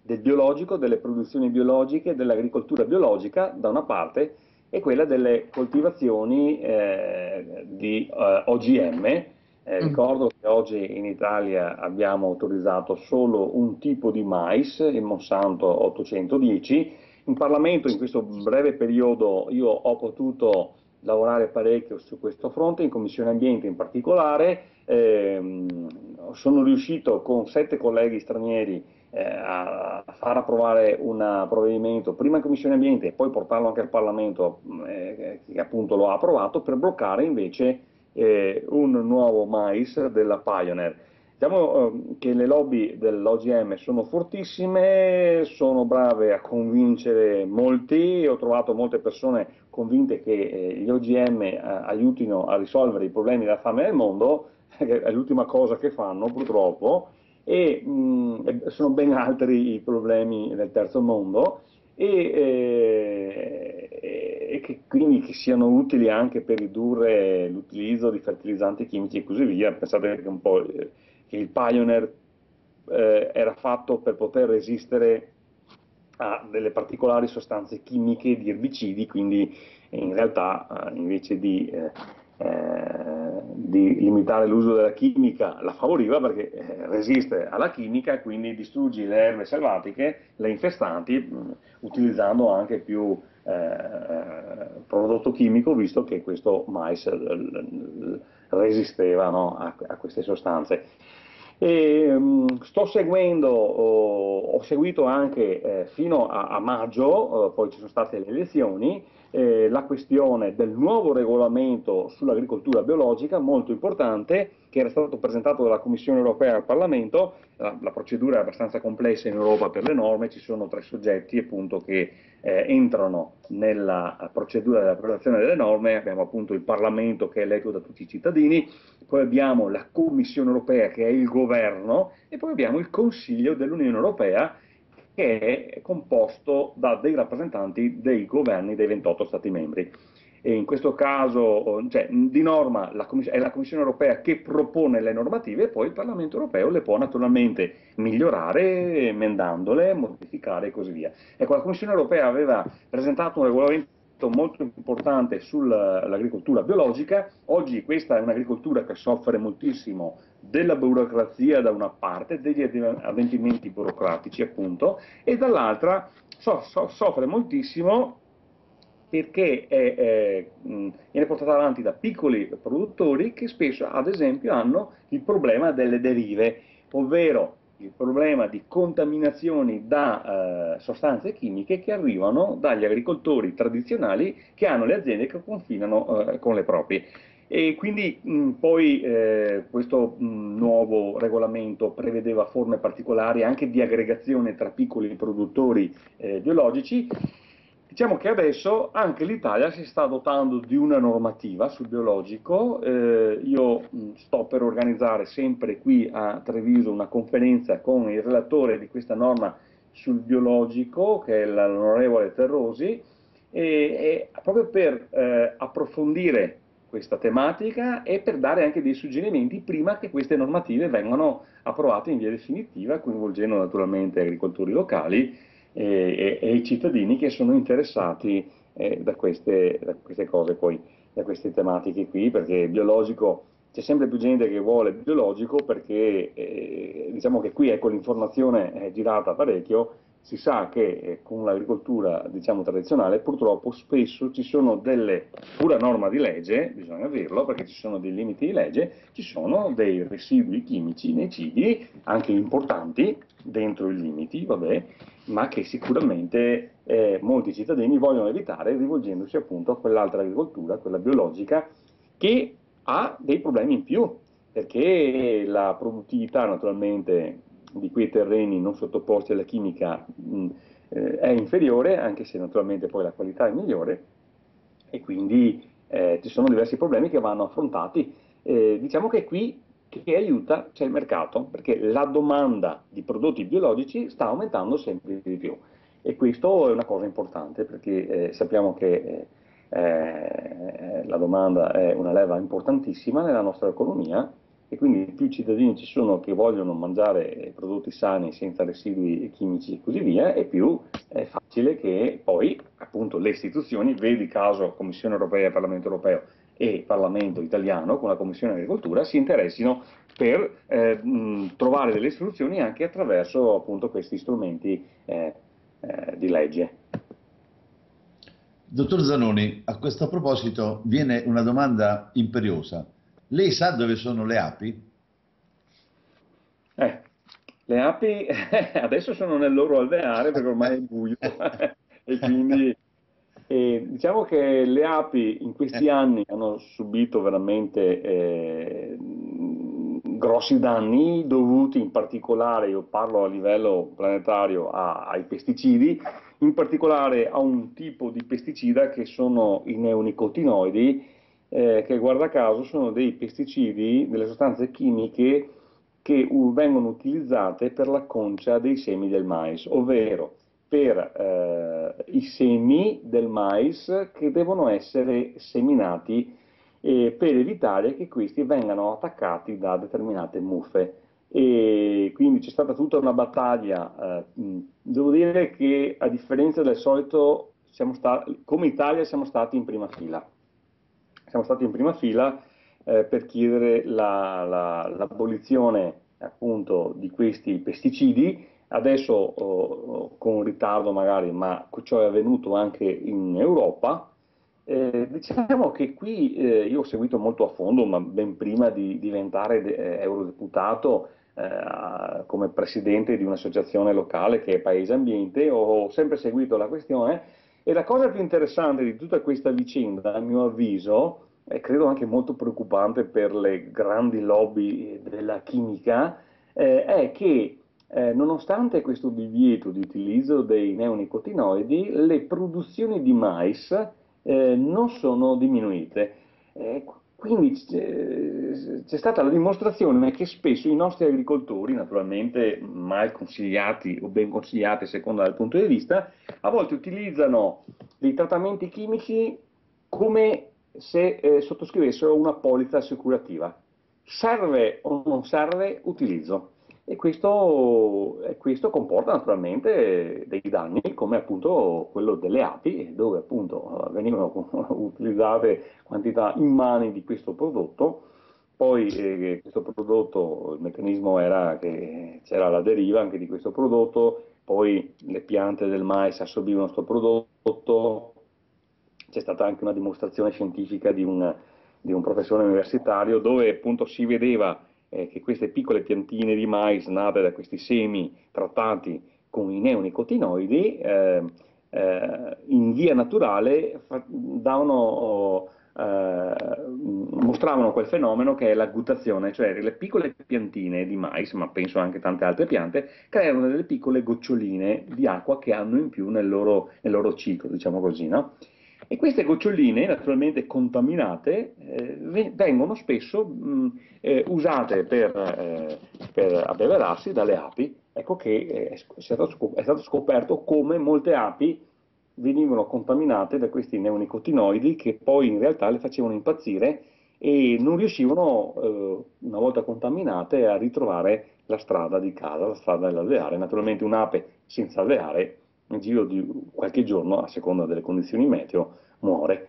del biologico, delle produzioni biologiche, dell'agricoltura biologica da una parte e quella delle coltivazioni di OGM. Ricordo che oggi in Italia abbiamo autorizzato solo un tipo di mais, il Monsanto 810. In Parlamento in questo breve periodo io ho potuto lavorare parecchio su questo fronte, in Commissione Ambiente in particolare. Sono riuscito con 7 colleghi stranieri a far approvare un provvedimento prima in Commissione Ambiente e poi portarlo anche al Parlamento, che appunto lo ha approvato, per bloccare invece un nuovo mais della Pioneer. Diciamo che le lobby dell'OGM sono fortissime, sono brave a convincere molti, ho trovato molte persone convinte che gli OGM aiutino a risolvere i problemi della fame nel mondo, che è l'ultima cosa che fanno purtroppo, e sono ben altri i problemi nel terzo mondo e che quindi che siano utili anche per ridurre l'utilizzo di fertilizzanti chimici e così via. Pensate che un po' che il Pioneer era fatto per poter resistere a delle particolari sostanze chimiche di erbicidi, quindi in realtà invece di limitare l'uso della chimica la favoriva perché resiste alla chimica e quindi distrugge le erbe selvatiche, le infestanti, utilizzando anche più prodotto chimico, visto che questo mais resisteva, no, a queste sostanze. Sto seguendo, ho seguito anche fino a maggio, poi ci sono state le elezioni, la questione del nuovo regolamento sull'agricoltura biologica, molto importante, che era stato presentato dalla Commissione europea al Parlamento. La procedura è abbastanza complessa in Europa per le norme, ci sono 3 soggetti appunto che entrano nella procedura dell'approvazione delle norme. Abbiamo appunto il Parlamento che è eletto da tutti i cittadini, poi abbiamo la Commissione europea che è il governo e poi abbiamo il Consiglio dell'Unione Europea che è composto da dei rappresentanti dei governi dei 28 Stati membri. E in questo caso, cioè, di norma è la Commissione europea che propone le normative e poi il Parlamento europeo le può naturalmente migliorare, emendandole, modificare e così via. Ecco, la Commissione europea aveva presentato un regolamento molto importante sull'agricoltura biologica. Oggi questa è un'agricoltura che soffre moltissimo della burocrazia da una parte, degli adempimenti burocratici appunto, e dall'altra soffre moltissimo perché viene portata avanti da piccoli produttori che spesso, ad esempio, hanno il problema delle derive, ovvero il problema di contaminazioni da sostanze chimiche che arrivano dagli agricoltori tradizionali che hanno le aziende che confinano con le proprie. E quindi poi questo nuovo regolamento prevedeva forme particolari anche di aggregazione tra piccoli produttori biologici. Diciamo che adesso anche l'Italia si sta dotando di una normativa sul biologico. Io sto per organizzare sempre qui a Treviso una conferenza con il relatore di questa norma sul biologico, che è l'onorevole Terrosi, e proprio per approfondire questa tematica e per dare anche dei suggerimenti prima che queste normative vengano approvate in via definitiva, coinvolgendo naturalmente agricoltori locali e i cittadini che sono interessati da queste cose poi, da queste tematiche qui, perché biologico, c'è sempre più gente che vuole biologico perché diciamo che qui ecco, l'informazione è girata parecchio. Si sa che con l'agricoltura diciamo, tradizionale purtroppo spesso ci sono delle, pure a norma di legge, bisogna dirlo perché ci sono dei limiti di legge, ci sono dei residui chimici nei cibi, anche importanti, dentro i limiti, vabbè, ma che sicuramente molti cittadini vogliono evitare rivolgendosi appunto a quell'altra agricoltura, quella biologica, che ha dei problemi in più, perché la produttività naturalmente di quei terreni non sottoposti alla chimica è inferiore, anche se naturalmente poi la qualità è migliore, e quindi ci sono diversi problemi che vanno affrontati. Diciamo che qui che aiuta c'è il mercato, perché la domanda di prodotti biologici sta aumentando sempre di più e questo è una cosa importante perché sappiamo che la domanda è una leva importantissima nella nostra economia e quindi più cittadini ci sono che vogliono mangiare prodotti sani senza residui chimici e così via, e più è facile che poi appunto le istituzioni, vedi caso Commissione europea, Parlamento europeo e Parlamento italiano con la Commissione agricoltura, si interessino per trovare delle soluzioni anche attraverso appunto questi strumenti di legge. Dottor Zanoni, a questo proposito viene una domanda imperiosa. Lei sa dove sono le api? Le api adesso sono nel loro alveare perché ormai è buio e quindi diciamo che le api in questi anni hanno subito veramente grossi danni dovuti in particolare, io parlo a livello planetario, ai pesticidi, in particolare a un tipo di pesticida che sono i neonicotinoidi, che guarda caso sono dei pesticidi, delle sostanze chimiche che vengono utilizzate per la concia dei semi del mais, ovvero per i semi del mais che devono essere seminati per evitare che questi vengano attaccati da determinate muffe. E quindi c'è stata tutta una battaglia. Devo dire che a differenza del solito, come Italia siamo stati in prima fila. Siamo stati in prima fila per chiedere l'abolizione appunto di questi pesticidi. Adesso con ritardo magari, ma ciò è avvenuto anche in Europa. Diciamo che qui io ho seguito molto a fondo, ma ben prima di diventare eurodeputato, come presidente di un'associazione locale che è Paese Ambiente, ho sempre seguito la questione, e la cosa più interessante di tutta questa vicenda, a mio avviso, e credo anche molto preoccupante per le grandi lobby della chimica, è che nonostante questo divieto di utilizzo dei neonicotinoidi, le produzioni di mais non sono diminuite. Quindi c'è stata la dimostrazione che spesso i nostri agricoltori, naturalmente mal consigliati o ben consigliati a seconda del punto di vista, a volte utilizzano dei trattamenti chimici come se sottoscrivessero una polizza assicurativa. Serve o non serve? Utilizzo. E questo comporta naturalmente dei danni come appunto quello delle api, dove appunto venivano utilizzate quantità immani di questo prodotto. Poi questo prodotto, il meccanismo era che c'era la deriva anche di questo prodotto, poi le piante del mais assorbivano questo prodotto. C'è stata anche una dimostrazione scientifica di un professore universitario dove appunto si vedeva che queste piccole piantine di mais nate da questi semi trattati con i neonicotinoidi in via naturale mostravano quel fenomeno che è la guttazione, cioè le piccole piantine di mais, ma penso anche tante altre piante, creano delle piccole goccioline di acqua che hanno in più nel loro ciclo, diciamo così, no? E queste goccioline, naturalmente contaminate, vengono spesso usate per abbeverarsi dalle api. Ecco che è stato scoperto come molte api venivano contaminate da questi neonicotinoidi che poi in realtà le facevano impazzire e non riuscivano, una volta contaminate, a ritrovare la strada di casa, la strada dell'alveare. Naturalmente un'ape senza alveare nel giro di qualche giorno, a seconda delle condizioni meteo, muore.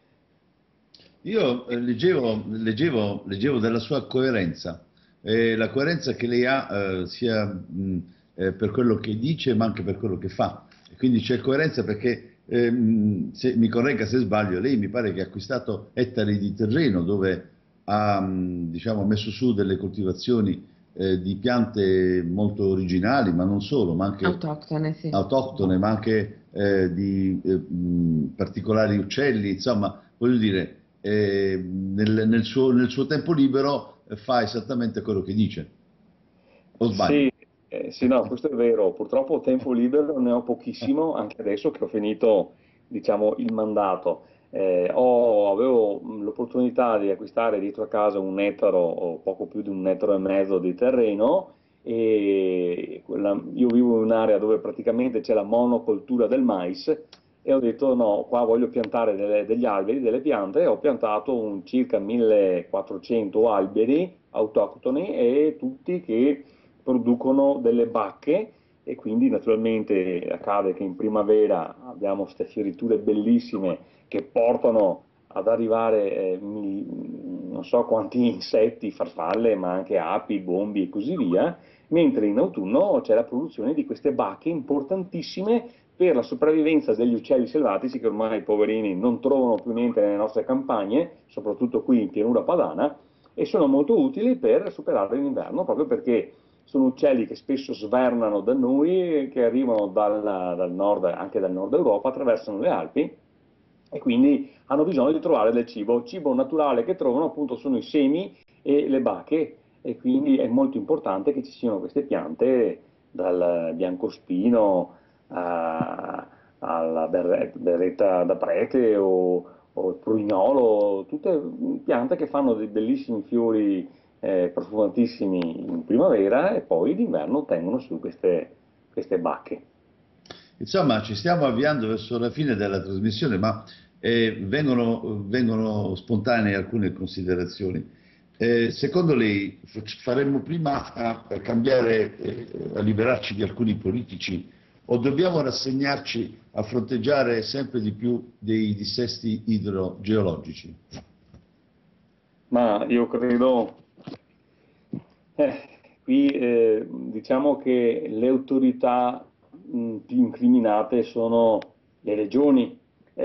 Io leggevo della sua coerenza, la coerenza che lei ha sia per quello che dice ma anche per quello che fa. E quindi c'è coerenza perché, mi corregga se sbaglio, lei mi pare che ha acquistato ettari di terreno dove ha diciamo, messo su delle coltivazioni di piante molto originali, ma non solo, ma anche Autoctone, sì. autoctone, ma anche di particolari uccelli, insomma, voglio dire, nel suo tempo libero fa esattamente quello che dice, o sbaglio? Sì, no, questo è vero. Purtroppo tempo libero ne ho pochissimo, anche adesso che ho finito, diciamo, il mandato. Avevo l'opportunità di acquistare dietro a casa un ettaro o poco più di 1,5 di terreno e io vivo in un'area dove praticamente c'è la monocoltura del mais e ho detto no, qua voglio piantare degli alberi, delle piante, e ho piantato circa 1400 alberi autoctoni e tutti che producono delle bacche, e quindi naturalmente accade che in primavera abbiamo queste fioriture bellissime che portano ad arrivare non so quanti insetti, farfalle, ma anche api, bombi e così via, mentre in autunno c'è la produzione di queste bacche importantissime per la sopravvivenza degli uccelli selvatici che ormai, poverini, non trovano più niente nelle nostre campagne, soprattutto qui in pianura padana, e sono molto utili per superare l'inverno, proprio perché sono uccelli che spesso svernano da noi, che arrivano dal nord, anche dal nord Europa, attraversano le Alpi, e quindi hanno bisogno di trovare del cibo. Il cibo naturale che trovano appunto sono i semi e le bacche, e quindi è molto importante che ci siano queste piante, dal biancospino alla berretta da prete o il prugnolo, tutte piante che fanno dei bellissimi fiori profumatissimi in primavera, e poi d'inverno tengono su queste bacche. Insomma, ci stiamo avviando verso la fine della trasmissione, ma vengono spontanee alcune considerazioni. Secondo lei faremmo prima a cambiare, a liberarci di alcuni politici, o dobbiamo rassegnarci a fronteggiare sempre di più dei dissesti idrogeologici? Ma io credo, qui diciamo che le autorità più incriminate sono le regioni.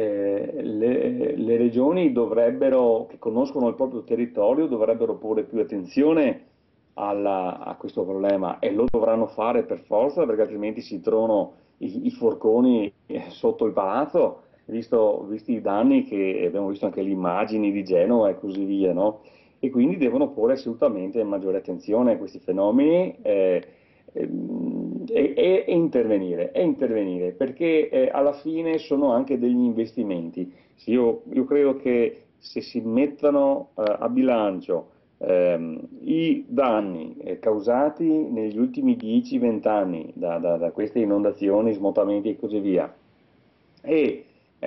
Le regioni dovrebbero, che conoscono il proprio territorio, dovrebbero porre più attenzione a questo problema, e lo dovranno fare per forza, perché altrimenti si trovano i forconi sotto il palazzo, visti i danni che abbiamo visto, anche le immagini di Genova e così via, no? E quindi devono porre assolutamente maggiore attenzione a questi fenomeni, e intervenire, perché alla fine sono anche degli investimenti. Io credo che se si mettono a bilancio i danni causati negli ultimi 10-20 anni da queste inondazioni, smottamenti e così via, e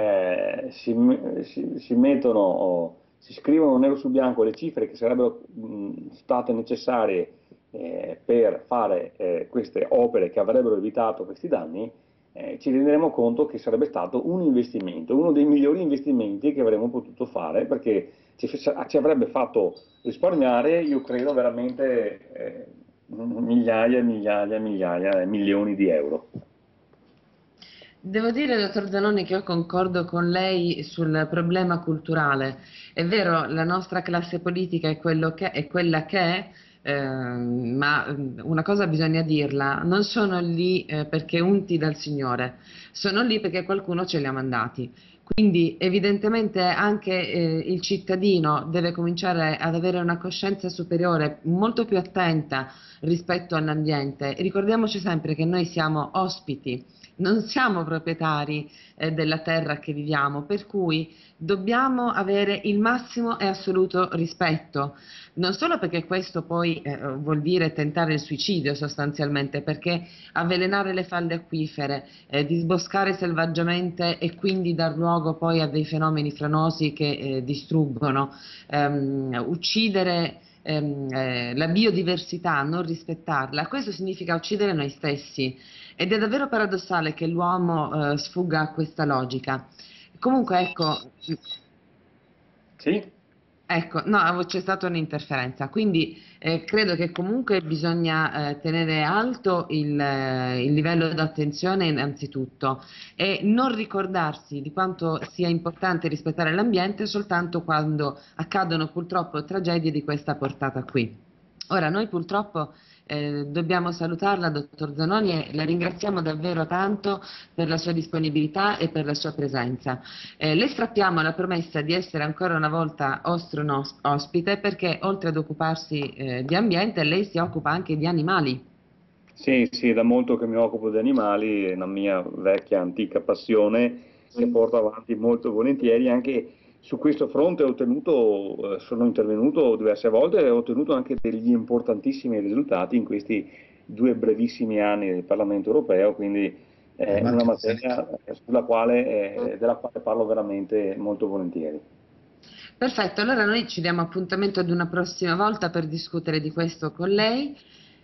si scrivono nero su bianco le cifre che sarebbero state necessarie per fare queste opere che avrebbero evitato questi danni, ci renderemo conto che sarebbe stato un investimento, uno dei migliori investimenti che avremmo potuto fare, perché ci avrebbe fatto risparmiare, io credo, veramente migliaia, milioni di euro. Devo dire, dottor Zanoni, che io concordo con lei sul problema culturale. È vero, la nostra classe politica è quella che è, ma una cosa bisogna dirla: non sono lì perché unti dal Signore, sono lì perché qualcuno ce li ha mandati. Quindi evidentemente anche il cittadino deve cominciare ad avere una coscienza superiore, molto più attenta rispetto all'ambiente. Ricordiamoci sempre che noi siamo ospiti, non siamo proprietari della terra che viviamo, per cui dobbiamo avere il massimo e assoluto rispetto, non solo perché questo poi vuol dire tentare il suicidio sostanzialmente, perché avvelenare le falde acquifere, disboscare selvaggiamente e quindi dar luogo poi a dei fenomeni franosi che distruggono, uccidere la biodiversità, non rispettarla, questo significa uccidere noi stessi, ed è davvero paradossale che l'uomo sfugga a questa logica. Comunque ecco, Sì? ecco, no, c'è stata un'interferenza, quindi credo che comunque bisogna tenere alto il livello d'attenzione innanzitutto, e non ricordarsi di quanto sia importante rispettare l'ambiente soltanto quando accadono purtroppo tragedie di questa portata qui. Ora, noi purtroppo dobbiamo salutarla, dottor Zanoni, e la ringraziamo davvero tanto per la sua disponibilità e per la sua presenza. Le strappiamo la promessa di essere ancora una volta vostro ospite, perché oltre ad occuparsi di ambiente, lei si occupa anche di animali. Sì, sì, da molto che mi occupo di animali, è una mia vecchia antica passione che porto avanti molto volentieri. Anche su questo fronte sono intervenuto diverse volte e ho ottenuto anche degli importantissimi risultati in questi 2 brevissimi anni del Parlamento europeo, quindi è ma una anche materia della quale parlo veramente molto volentieri. Perfetto, allora noi ci diamo appuntamento ad una prossima volta per discutere di questo con lei.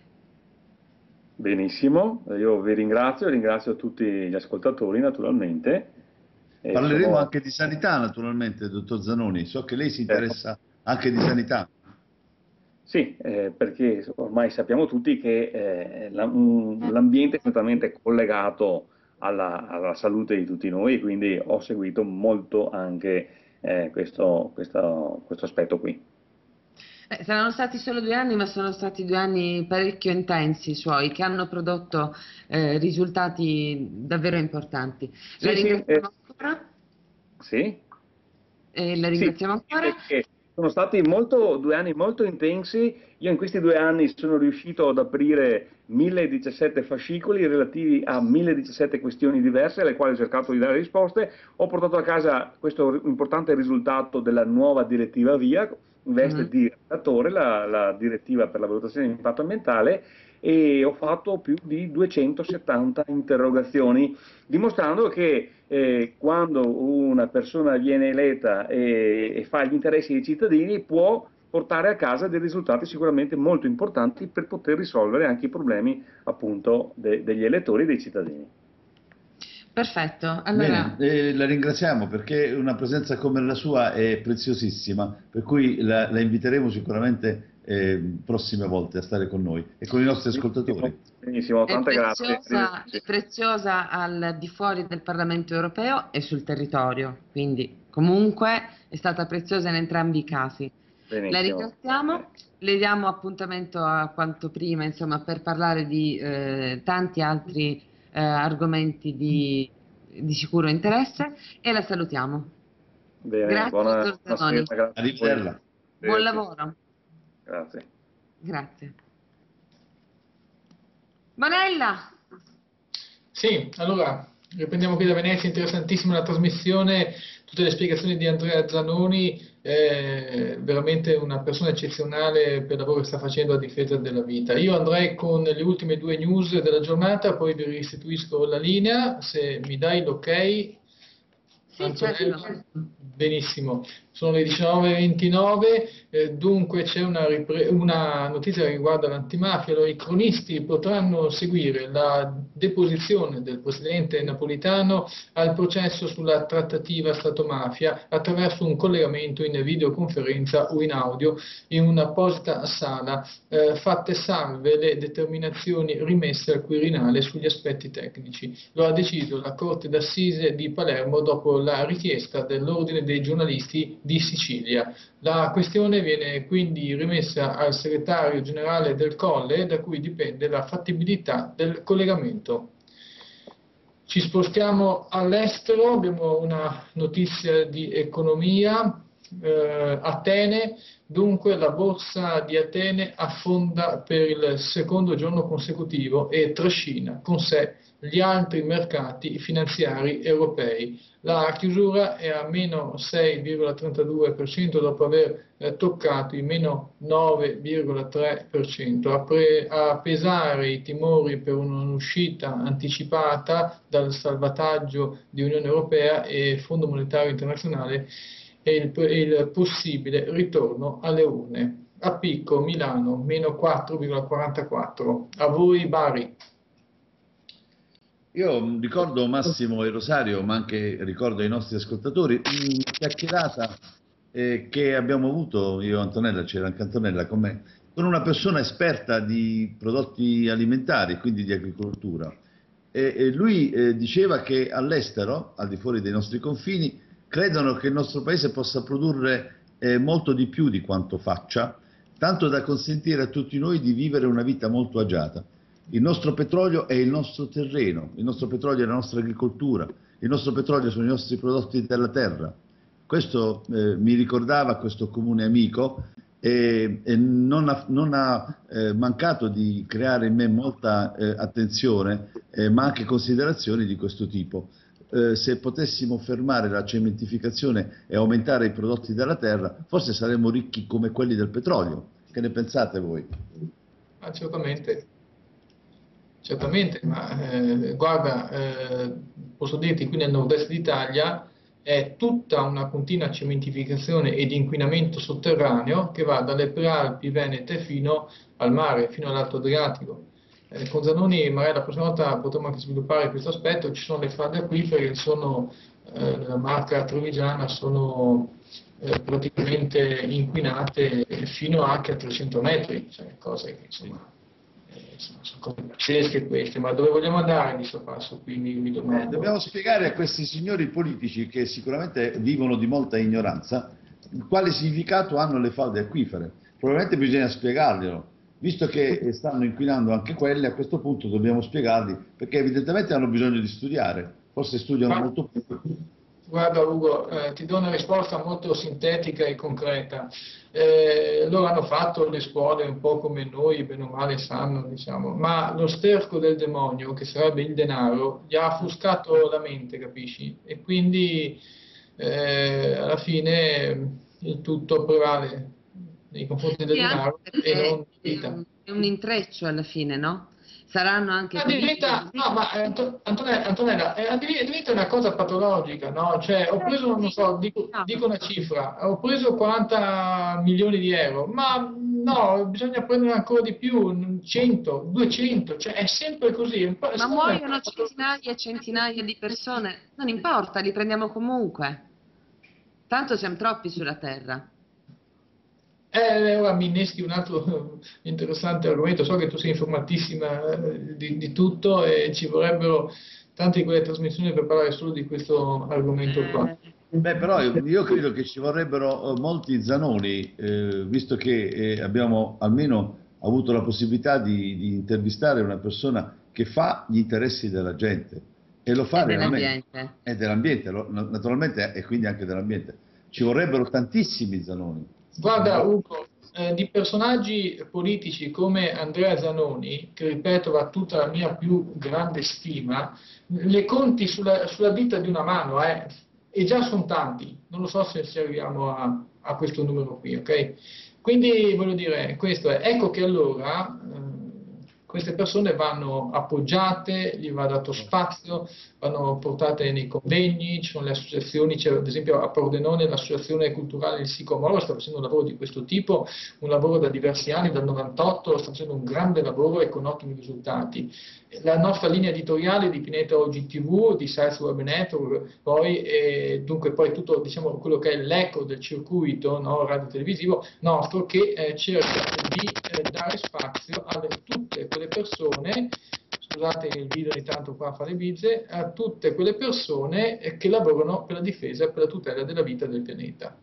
Benissimo, io vi ringrazio tutti gli ascoltatori naturalmente. Parleremo anche di sanità, naturalmente, dottor Zanoni. So che lei si interessa anche di sanità. Sì, perché ormai sappiamo tutti che l'ambiente è strettamente collegato alla salute di tutti noi, quindi ho seguito molto anche questo aspetto qui. Saranno stati solo 2 anni, ma sono stati 2 anni parecchio intensi suoi, che hanno prodotto risultati davvero importanti. La Sì, sì, ringraziamo ancora? sì. La Sì, ringraziamo ancora? perché sono stati 2 anni molto intensi. Io in questi 2 anni sono riuscito ad aprire 1017 fascicoli relativi a 1017 questioni diverse, alle quali ho cercato di dare risposte. Ho portato a casa questo importante risultato della nuova direttiva VIA, in veste di relatore, la direttiva per la valutazione di impatto ambientale, e ho fatto più di 270 interrogazioni, dimostrando che quando una persona viene eletta e fa gli interessi dei cittadini può portare a casa dei risultati sicuramente molto importanti per poter risolvere anche i problemi appunto degli elettori e dei cittadini. Perfetto, allora Bene, la ringraziamo perché una presenza come la sua è preziosissima, per cui la inviteremo sicuramente prossime volte a stare con noi e con i nostri ascoltatori. Benissimo, è tante grazie. preziosa al di fuori del Parlamento europeo e sul territorio, quindi comunque è stata preziosa in entrambi i casi. La Benissimo. ringraziamo, le diamo appuntamento a quanto prima, insomma, per parlare di tanti altri argomenti di sicuro interesse e la salutiamo. Bene, Grazie, dottor Zanoni. grazie a voi. Arrivederla. Buon lavoro. Grazie. Grazie. Bonella! Sì, allora riprendiamo qui da Venezia, interessantissima la trasmissione, tutte le spiegazioni di Andrea Zanoni, veramente una persona eccezionale per il lavoro che sta facendo a difesa della vita. Io andrei con le ultime 2 news della giornata, poi vi restituisco la linea, se mi dai l'ok. Sì, Antonello, certo. benissimo, sono le 19:29, dunque c'è una notizia che riguarda l'antimafia. Allora, i cronisti potranno seguire la deposizione del presidente Napolitano al processo sulla trattativa Stato-mafia attraverso un collegamento in videoconferenza o in audio in un'apposita sala, fatte salve le determinazioni rimesse al Quirinale sugli aspetti tecnici. Lo ha deciso la Corte d'Assise di Palermo dopo la richiesta dell'Ordine dei giornalisti di Sicilia. La questione viene quindi rimessa al segretario generale del Colle, da cui dipende la fattibilità del collegamento. Ci spostiamo all'estero, abbiamo una notizia di economia. Atene, dunque la borsa di Atene affonda per il secondo giorno consecutivo e trascina con sé gli altri mercati finanziari europei. La chiusura è a meno 6,32% dopo aver toccato i meno 9,3%. A pesare i timori per un'uscita anticipata dal salvataggio di Unione Europea e Fondo Monetario Internazionale e il possibile ritorno alle urne. A picco Milano meno 4,44. A voi Bari. Io ricordo Massimo e Rosario, ma anche ricordo ai nostri ascoltatori, una chiacchierata che abbiamo avuto, io e Antonella, c'era anche Antonella con me, con una persona esperta di prodotti alimentari, quindi di agricoltura. E lui diceva che all'estero, al di fuori dei nostri confini, credono che il nostro paese possa produrre molto di più di quanto faccia, tanto da consentire a tutti noi di vivere una vita molto agiata. Il nostro petrolio è il nostro terreno, il nostro petrolio è la nostra agricoltura, il nostro petrolio sono i nostri prodotti della terra. Questo mi ricordava questo comune amico e non ha mancato di creare in me molta attenzione, ma anche considerazioni di questo tipo. Se potessimo fermare la cementificazione e aumentare i prodotti della terra, forse saremmo ricchi come quelli del petrolio. Che ne pensate voi? Assolutamente. certamente, ma guarda, posso dirti qui nel nord-est d'Italia è tutta una continua cementificazione ed inquinamento sotterraneo che va dalle prealpi venete fino al mare, fino all'Alto Adriatico. Con Zanoni magari la prossima volta potremo anche sviluppare questo aspetto. Ci sono le falde acquifere che sono, nella marca trevigiana, sono praticamente inquinate fino anche a 300 metri, cioè cose che insomma sono cose pazzesche queste, ma dove vogliamo andare di sto passo? Qui mi domando. Dobbiamo spiegare a questi signori politici, che sicuramente vivono di molta ignoranza, quale significato hanno le falde acquifere. Probabilmente bisogna spiegarglielo, visto che stanno inquinando anche quelle. A questo punto dobbiamo spiegarli, perché evidentemente hanno bisogno di studiare, forse studiano molto più. Guarda Ugo, ti do una risposta molto sintetica e concreta. Loro hanno fatto le scuole un po' come noi, bene o male sanno, diciamo, ma lo sterco del demonio, che sarebbe il denaro, gli ha offuscato la mente, capisci? E quindi alla fine il tutto prevale nei confronti del denaro e non vita. È un intreccio alla fine, no? Saranno anche no, ma Antonella, diventa una cosa patologica, no? Cioè, ho preso, non so, dico una cifra, ho preso 40 milioni di euro, ma no, bisogna prendere ancora di più, 100, 200, cioè è sempre così. Ma muoiono centinaia e centinaia di persone, non importa, li prendiamo comunque, tanto siamo troppi sulla Terra. Ora mi inneschi un altro interessante argomento. So che tu sei informatissima di tutto e ci vorrebbero tante di quelle trasmissioni per parlare solo di questo argomento qua. Beh, però io credo che ci vorrebbero molti Zanoni, visto che abbiamo almeno avuto la possibilità di intervistare una persona che fa gli interessi della gente e lo fa realmente. E dell'ambiente, naturalmente, e quindi anche dell'ambiente. Ci vorrebbero tantissimi Zanoni. Guarda Ugo, di personaggi politici come Andrea Zanoni, che ripeto va tutta la mia più grande stima, le conti sulla dita di una mano, e già sono tanti, non lo so se arriviamo a questo numero qui, ok? Quindi voglio dire, questo è, ecco che allora queste persone vanno appoggiate, gli va dato spazio, vanno portate nei convegni, ci sono le associazioni, c'è ad esempio a Pordenone l'associazione culturale Il Sicomoro, sta facendo un lavoro di questo tipo, un lavoro da diversi anni, dal 98, sta facendo un grande lavoro e con ottimi risultati. La nostra linea editoriale di Pineta OGTV, di Science Web Network, poi, dunque poi tutto diciamo, quello che è l'eco del circuito, no, radio-televisivo nostro, che cerca di dare spazio a tutte quelle persone, scusate il video ogni tanto qua fa le bizze, a tutte quelle persone che lavorano per la difesa e per la tutela della vita del pianeta.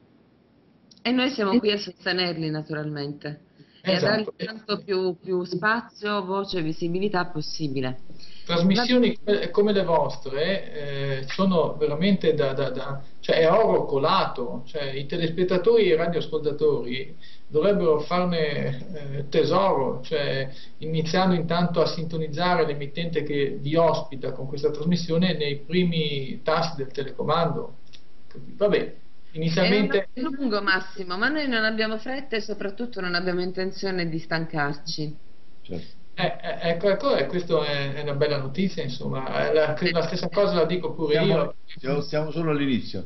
E noi siamo qui a sostenerli naturalmente. E a dargli tanto più spazio, voce e visibilità possibile. Trasmissioni come le vostre sono veramente cioè è oro colato, cioè i telespettatori e i radioascoltatori dovrebbero farne tesoro, cioè iniziando intanto a sintonizzare l'emittente che vi ospita con questa trasmissione nei primi tasti del telecomando. Vabbè. Inizialmente è lungo Massimo, ma noi non abbiamo fretta e soprattutto non abbiamo intenzione di stancarci. Certo. Ecco, questa è una bella notizia, insomma, la stessa cosa la dico pure io. Stiamo solo all'inizio.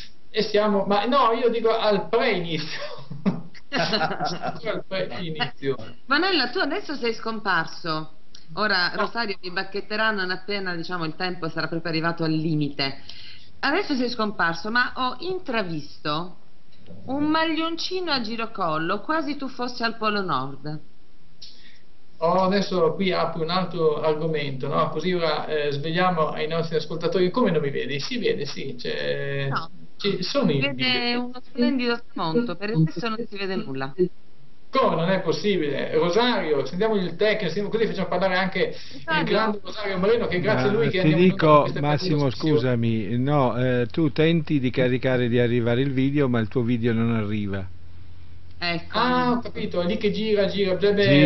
Ma no, io dico al pre-inizio. Al pre-inizio. Vanella, tu adesso sei scomparso. Ora Rosario mi bacchetterà non appena diciamo, il tempo sarà proprio arrivato al limite. Adesso sei scomparso, ma ho intravisto un maglioncino a girocollo, quasi tu fossi al Polo Nord. Adesso qui apro un altro argomento, no? Così ora svegliamo ai nostri ascoltatori. Come non mi vedi? Si vede, sì. No, sono si vede uno splendido tramonto, per il resto non si vede nulla. Come non è possibile? Rosario, sentiamogli il tecnico, così facciamo parlare anche il grande Rosario Moreno, che grazie a lui che ti dico, Massimo, scusami, no, tu tenti di caricare di arrivare il video, ma il tuo video non arriva. Ecco. Ah, ho capito, è lì che gira, Giro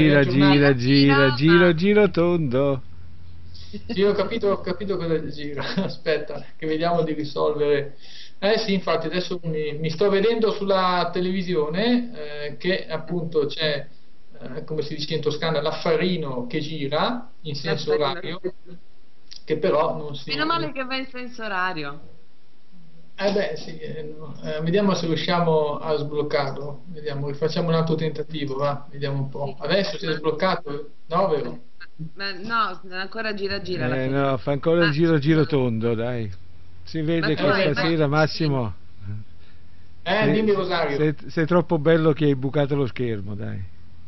tondo. Sì, ho capito cosa gira. Aspetta, che vediamo di risolvere. Sì, infatti adesso mi sto vedendo sulla televisione che appunto c'è come si dice in Toscana, l'affarino che gira in senso orario, che però non si... Meno male che va in senso orario. Sì, no. Vediamo se riusciamo a sbloccarlo. Vediamo, rifacciamo un altro tentativo, va? Vediamo un po'. Adesso si è sbloccato? No, vero? No, ancora gira no, fa ancora il giro tondo, dai. Si vede che stasera, Massimo... dimmi Rosario. Sei troppo bello che hai bucato lo schermo, dai.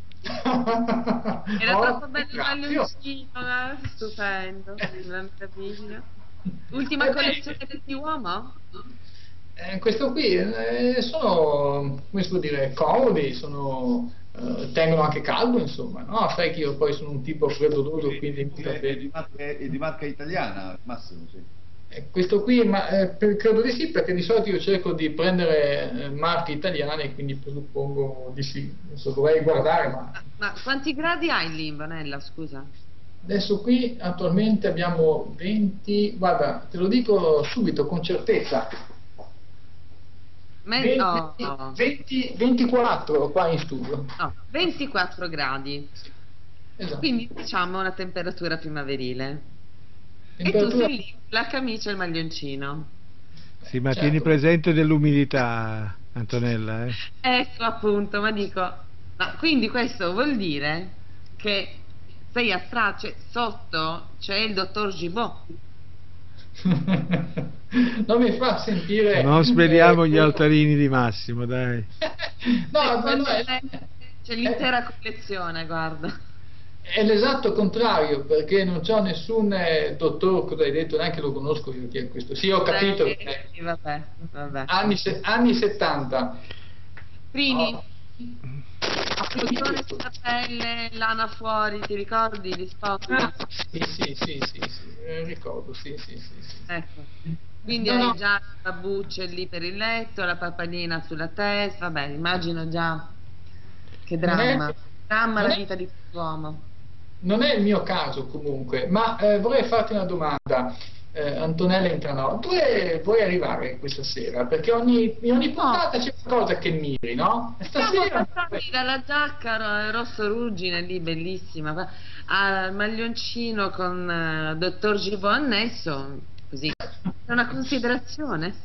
Era troppo bello il maglioncino, stupendo, una meraviglia. Ultima collezione di uomo? Questo qui sono, come si può dire, comodi, tengono anche caldo, insomma, no? Sai che io poi sono un tipo freddoloso, quindi è di marca italiana, Massimo, sì. Questo qui, credo di sì, perché di solito io cerco di prendere marche italiane, quindi presuppongo di sì. Adesso dovrei guardare, ma quanti gradi hai lì in Vanella, scusa? Adesso qui attualmente abbiamo 20, guarda, te lo dico subito con certezza. 24 qua in studio. No, 24 gradi. Esatto. Quindi diciamo una temperatura primaverile. E tu sei lì, la camicia e il maglioncino. Sì, ma tieni presente dell'umidità, Antonella. Ecco appunto, ma dico, quindi questo vuol dire che sei a straccio, sotto c'è il dottor Gibaud. Non mi fa sentire... Non speriamo gli altarini di Massimo, dai. C'è l'intera collezione, guarda. È l'esatto contrario, perché non c'ho nessun dottor, cosa hai detto, neanche lo conosco io chi è questo. Sì, ho capito. Vabbè. Anni 70. Prini, applicone sulla pelle, lana fuori, ti ricordi di spot? Sì, ricordo, sì. Ecco. Quindi hai già la buccia lì per il letto, la papalina sulla testa, vabbè, immagino già che dramma la vita di quest'uomo. Non è il mio caso comunque, ma vorrei farti una domanda, Antonella Intranò. Dove vuoi arrivare questa sera? Perché ogni puntata c'è qualcosa che miri, no? Stasera dalla giacca rosso ruggine lì, bellissima, al maglioncino con dottor Gibaud annesso, così. È una considerazione.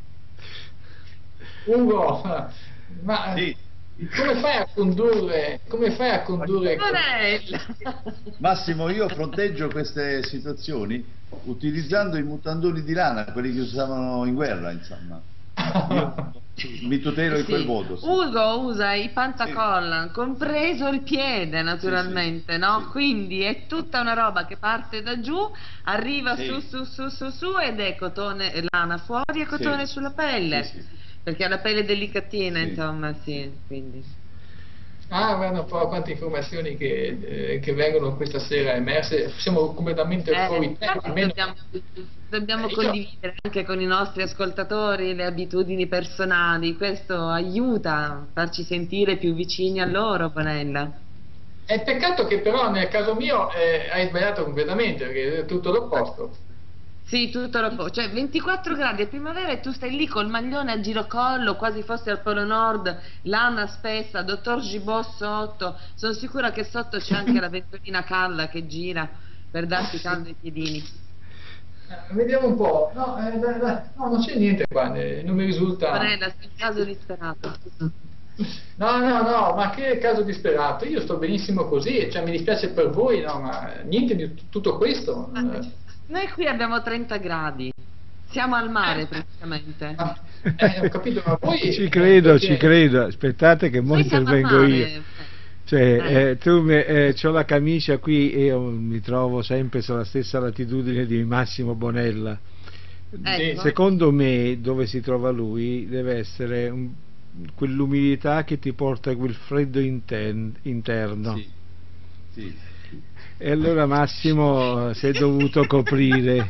Ugo, ma... Sì. Come fai a condurre Massimo, io fronteggio queste situazioni utilizzando i mutandoni di lana, quelli che usavano in guerra, insomma. Io mi tutelo in quel modo. Sì. Ugo usa i pantacollan, compreso il piede, naturalmente, no? Sì. Quindi è tutta una roba che parte da giù, arriva su ed è cotone, lana fuori e cotone sulla pelle. Sì. Perché ha la pelle delicatina, insomma, sì, quindi. Guarda un po' quante informazioni che vengono questa sera emerse, siamo completamente fuori tema. Dobbiamo condividere anche con i nostri ascoltatori le abitudini personali, questo aiuta a farci sentire più vicini a loro, Vanella. È peccato che però nel caso mio hai sbagliato completamente, perché è tutto l'opposto. Sì, tutto l'opposto, cioè 24 gradi a primavera e tu stai lì col maglione a girocollo, quasi fossi al Polo Nord, lana spessa, dottor Gibaud sotto, sono sicura che sotto c'è anche la ventolina calda che gira per darti caldo ai piedini. Vediamo un po', no, non c'è niente qua, non mi risulta... Vanella, sei un caso disperato. No, ma che caso disperato, io sto benissimo così, cioè mi dispiace per voi, no, ma niente di tutto questo... Noi qui abbiamo 30 gradi, siamo al mare praticamente. Ho capito, ma poi... Ci credo, aspettate che mo intervengo io. Cioè, c'ho la camicia qui e io mi trovo sempre sulla stessa latitudine di Massimo Bonella. Ecco. Secondo me, dove si trova lui, deve essere quell'umidità che ti porta a quel freddo interno. Sì. E allora Massimo si è dovuto coprire.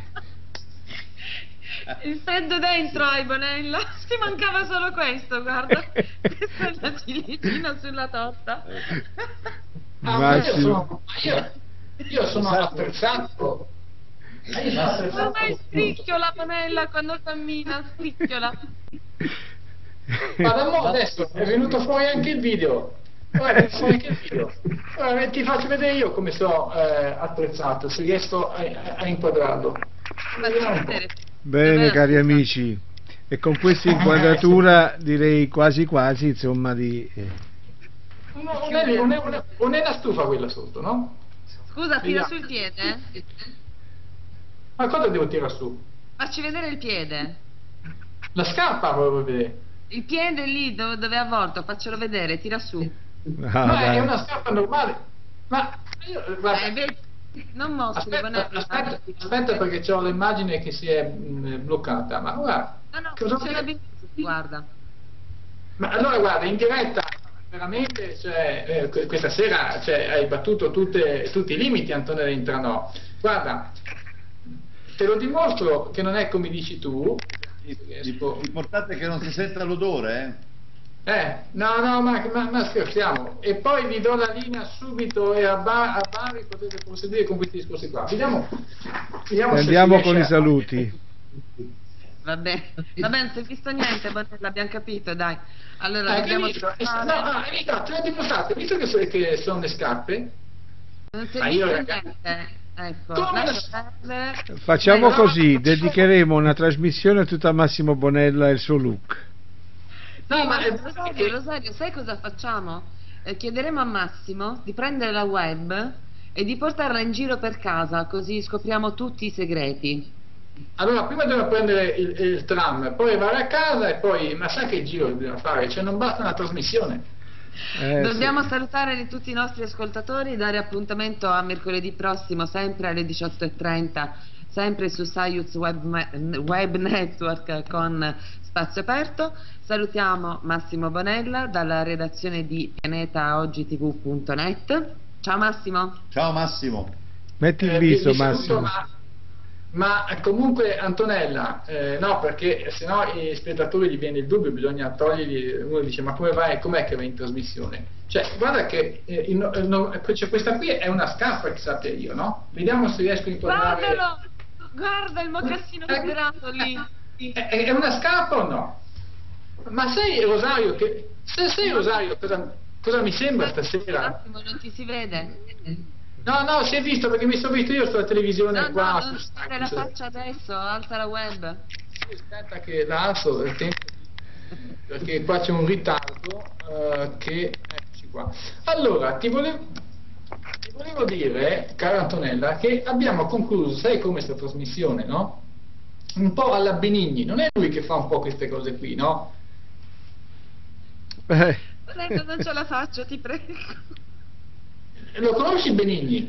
Il freddo dentro hai, Bonella, ti mancava solo questo, guarda. Questa è la ciliegina sulla torta. Massimo. Io sono attrezzato. Ormai scricchiola, Bonella, quando cammina, scricchiola. Ma da mo' adesso è venuto fuori anche il video. Ti faccio vedere io come sono attrezzato, se riesco a inquadrarlo. Bene, cari amici, e con questa inquadratura direi quasi quasi, insomma, di... Non è la stufa quella sotto, no? Scusa, tira su il piede? Ma cosa devo tirare su? Facci vedere il piede. La scarpa volevo vedere. Il piede lì dove è avvolto, faccelo vedere, tira su. Ma è una scarpa normale. Ma io, guarda, non mostri, aspetta perché ho l'immagine che si è bloccata. Ma guarda, no, funziona benissimo, guarda. Ma allora guarda, in diretta veramente, cioè, questa sera, cioè, hai battuto tutti i limiti, Antonella Intranò. Guarda, te lo dimostro che non è come dici tu. L'importante è che non si senta l'odore, no, ma scherziamo. E poi vi do la linea subito e a Bari potete proseguire con questi discorsi qua. Vediamo andiamo con i saluti. Va bene, non si è visto niente, l'abbiamo capito, dai. Allora, dobbiamo... te l'ho dimostrato, visto che sono le scarpe? Non si è visto niente. Ecco, facciamo così, dedicheremo una trasmissione a tutta Massimo Bonella e il suo look. No, ma Rosario, sai cosa facciamo? Chiederemo a Massimo di prendere la web e di portarla in giro per casa, così scopriamo tutti i segreti. Allora, prima dobbiamo prendere il tram, poi arrivare a casa e poi, ma sai che giro dobbiamo fare? Cioè non basta una trasmissione. Dobbiamo salutare tutti i nostri ascoltatori, dare appuntamento a mercoledì prossimo sempre alle 18:30, sempre su Saiuz Web Network con Spazio Aperto. Salutiamo Massimo Bonella dalla redazione di pianetaogitv.net. Ciao Massimo. Ciao Massimo. Metti il viso, Massimo. Ma comunque Antonella, no, perché sennò ai spettatori gli viene il dubbio, bisogna togliergli, uno dice ma come vai, com'è che va in trasmissione? Cioè guarda che cioè, questa qui è una scarpa che sappia io, no? Vediamo se riesco a inquadrare. Guardalo, guarda il mocassino quadrato lì. È una scarpa o no? Ma sei Rosario, sei Rosario, cosa mi sembra stasera? Massimo, non ti si vede. No, si è visto perché mi sono visto io sulla televisione qua. No, non fare la faccia adesso, alza la web. Sì, aspetta che la alzo il tempo, perché qua c'è un ritardo che... Eccoci qua. Allora, ti volevo dire, cara Antonella, che abbiamo concluso, sai come sta trasmissione, no? Un po' alla Benigni, non è lui che fa un po' queste cose qui, no? Non ce la faccio, ti prego. Lo conosci Benigni?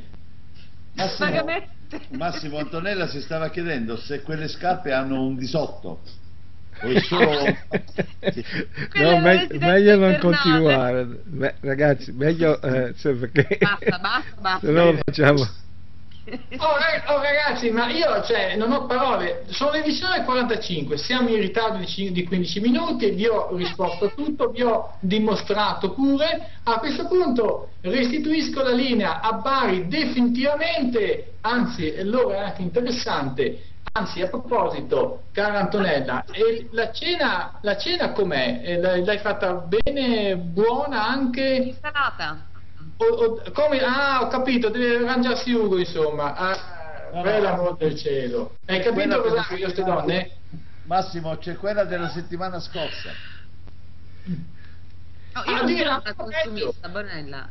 Massimo, Antonella si stava chiedendo se quelle scarpe hanno un di sotto o è solo... No, meglio non continuare. Beh, ragazzi, meglio perché basta se no lo facciamo. Oh ragazzi, ma io non ho parole, sono le 19:45, siamo in ritardo di 15 minuti, vi ho risposto tutto, vi ho dimostrato pure. A questo punto restituisco la linea a Bari definitivamente, anzi l'ora è anche interessante. Anzi, a proposito, cara Antonella, la cena com'è? L'hai fatta bene, buona anche? Insalata. Come? Ah, ho capito, deve arrangiarsi Ugo, insomma. Per l'amor del cielo. Hai capito cosa sono queste donne? Massimo, c'è quella della settimana scorsa. Io non sono una consumista, Bonella.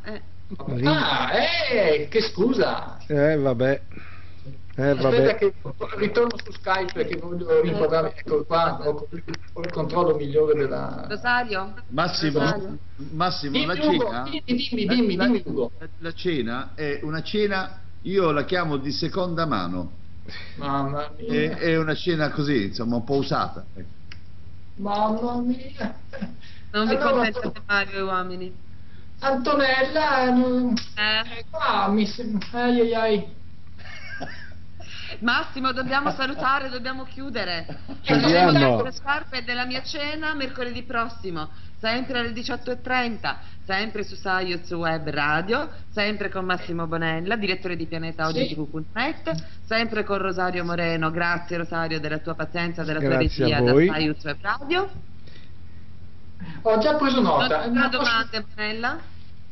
Che scusa. Vabbè. Aspetta che ritorno su Skype che voglio inquadrare, ecco qua, ho il controllo migliore della... Rosario? Massimo, dimmi, la Ugo, cena... dimmi Ugo. La cena è una cena, io la chiamo di seconda mano. Mamma mia. È una cena così, insomma, un po' usata. Mamma mia. Non vi commettate mai voi uomini. Antonella, qua mi sembra... ai. Massimo, dobbiamo salutare, dobbiamo chiudere. Chiudiamo. Le scarpe della mia cena mercoledì prossimo, sempre alle 18:30, sempre su Saiuz Web Radio, sempre con Massimo Bonella, direttore di pianetaogitv.net, sempre con Rosario Moreno. Grazie Rosario della tua pazienza, della tua regia da Saiuz Web Radio. Ho già preso nota. Una domanda, Bonella?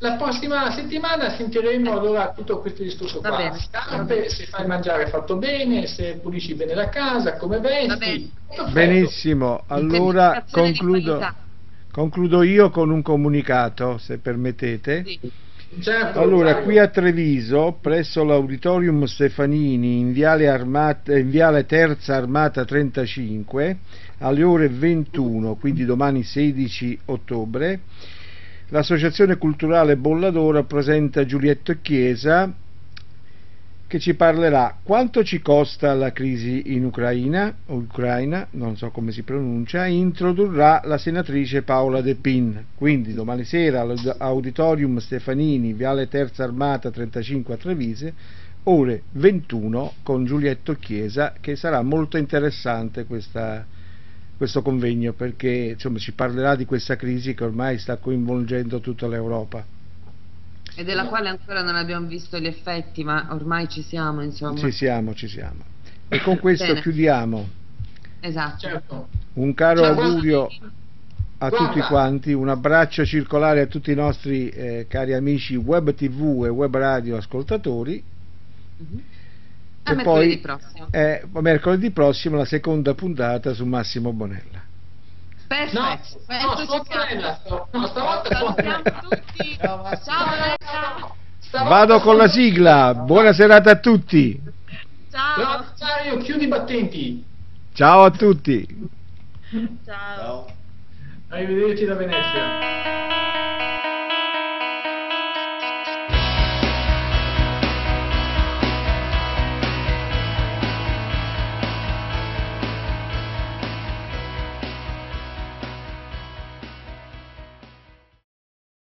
la prossima settimana sentiremo allora tutto questo discorso Va qua. bene. Scarpe, se fai mangiare fatto bene, se pulisci bene la casa, come Va bene. vesti. Perfetto. Benissimo, allora Pianificazione di qualità. concludo io con un comunicato, se permettete. Sì. Certo, Allora, Fabio. qui a Treviso, presso l'Auditorium Stefanini, in viale Terza Armata 35, alle ore 21, quindi domani 16 ottobre, l'Associazione Culturale Bolladora presenta Giulietto Chiesa, che ci parlerà quanto ci costa la crisi in Ucraina, non so come si pronuncia, e introdurrà la senatrice Paola De Pin. Quindi domani sera all'Auditorium Stefanini, viale Terza Armata 35 a Treviso, ore 21 con Giulietto Chiesa, che sarà molto interessante questo convegno, perché insomma ci parlerà di questa crisi che ormai sta coinvolgendo tutta l'Europa. E della quale ancora non abbiamo visto gli effetti, ma ormai ci siamo, insomma. Ci siamo. E con questo Bene. chiudiamo. Esatto. Certo. Un caro Ciao, augurio a guarda. tutti quanti, un abbraccio circolare a tutti i nostri cari amici web TV e web radio ascoltatori. Mhm. E A mercoledì poi prossimo. mercoledì prossimo la seconda puntata su Massimo Bonella. Perfetto. No, Questo ci Scozzarella, siamo. stavolta Salutiamo tutti. Ciao Vanessa. Vado con la sigla, buona serata a tutti, Ciao. Mario, chiudi i battenti. ciao a tutti. Ciao. Arrivederci da Venezia.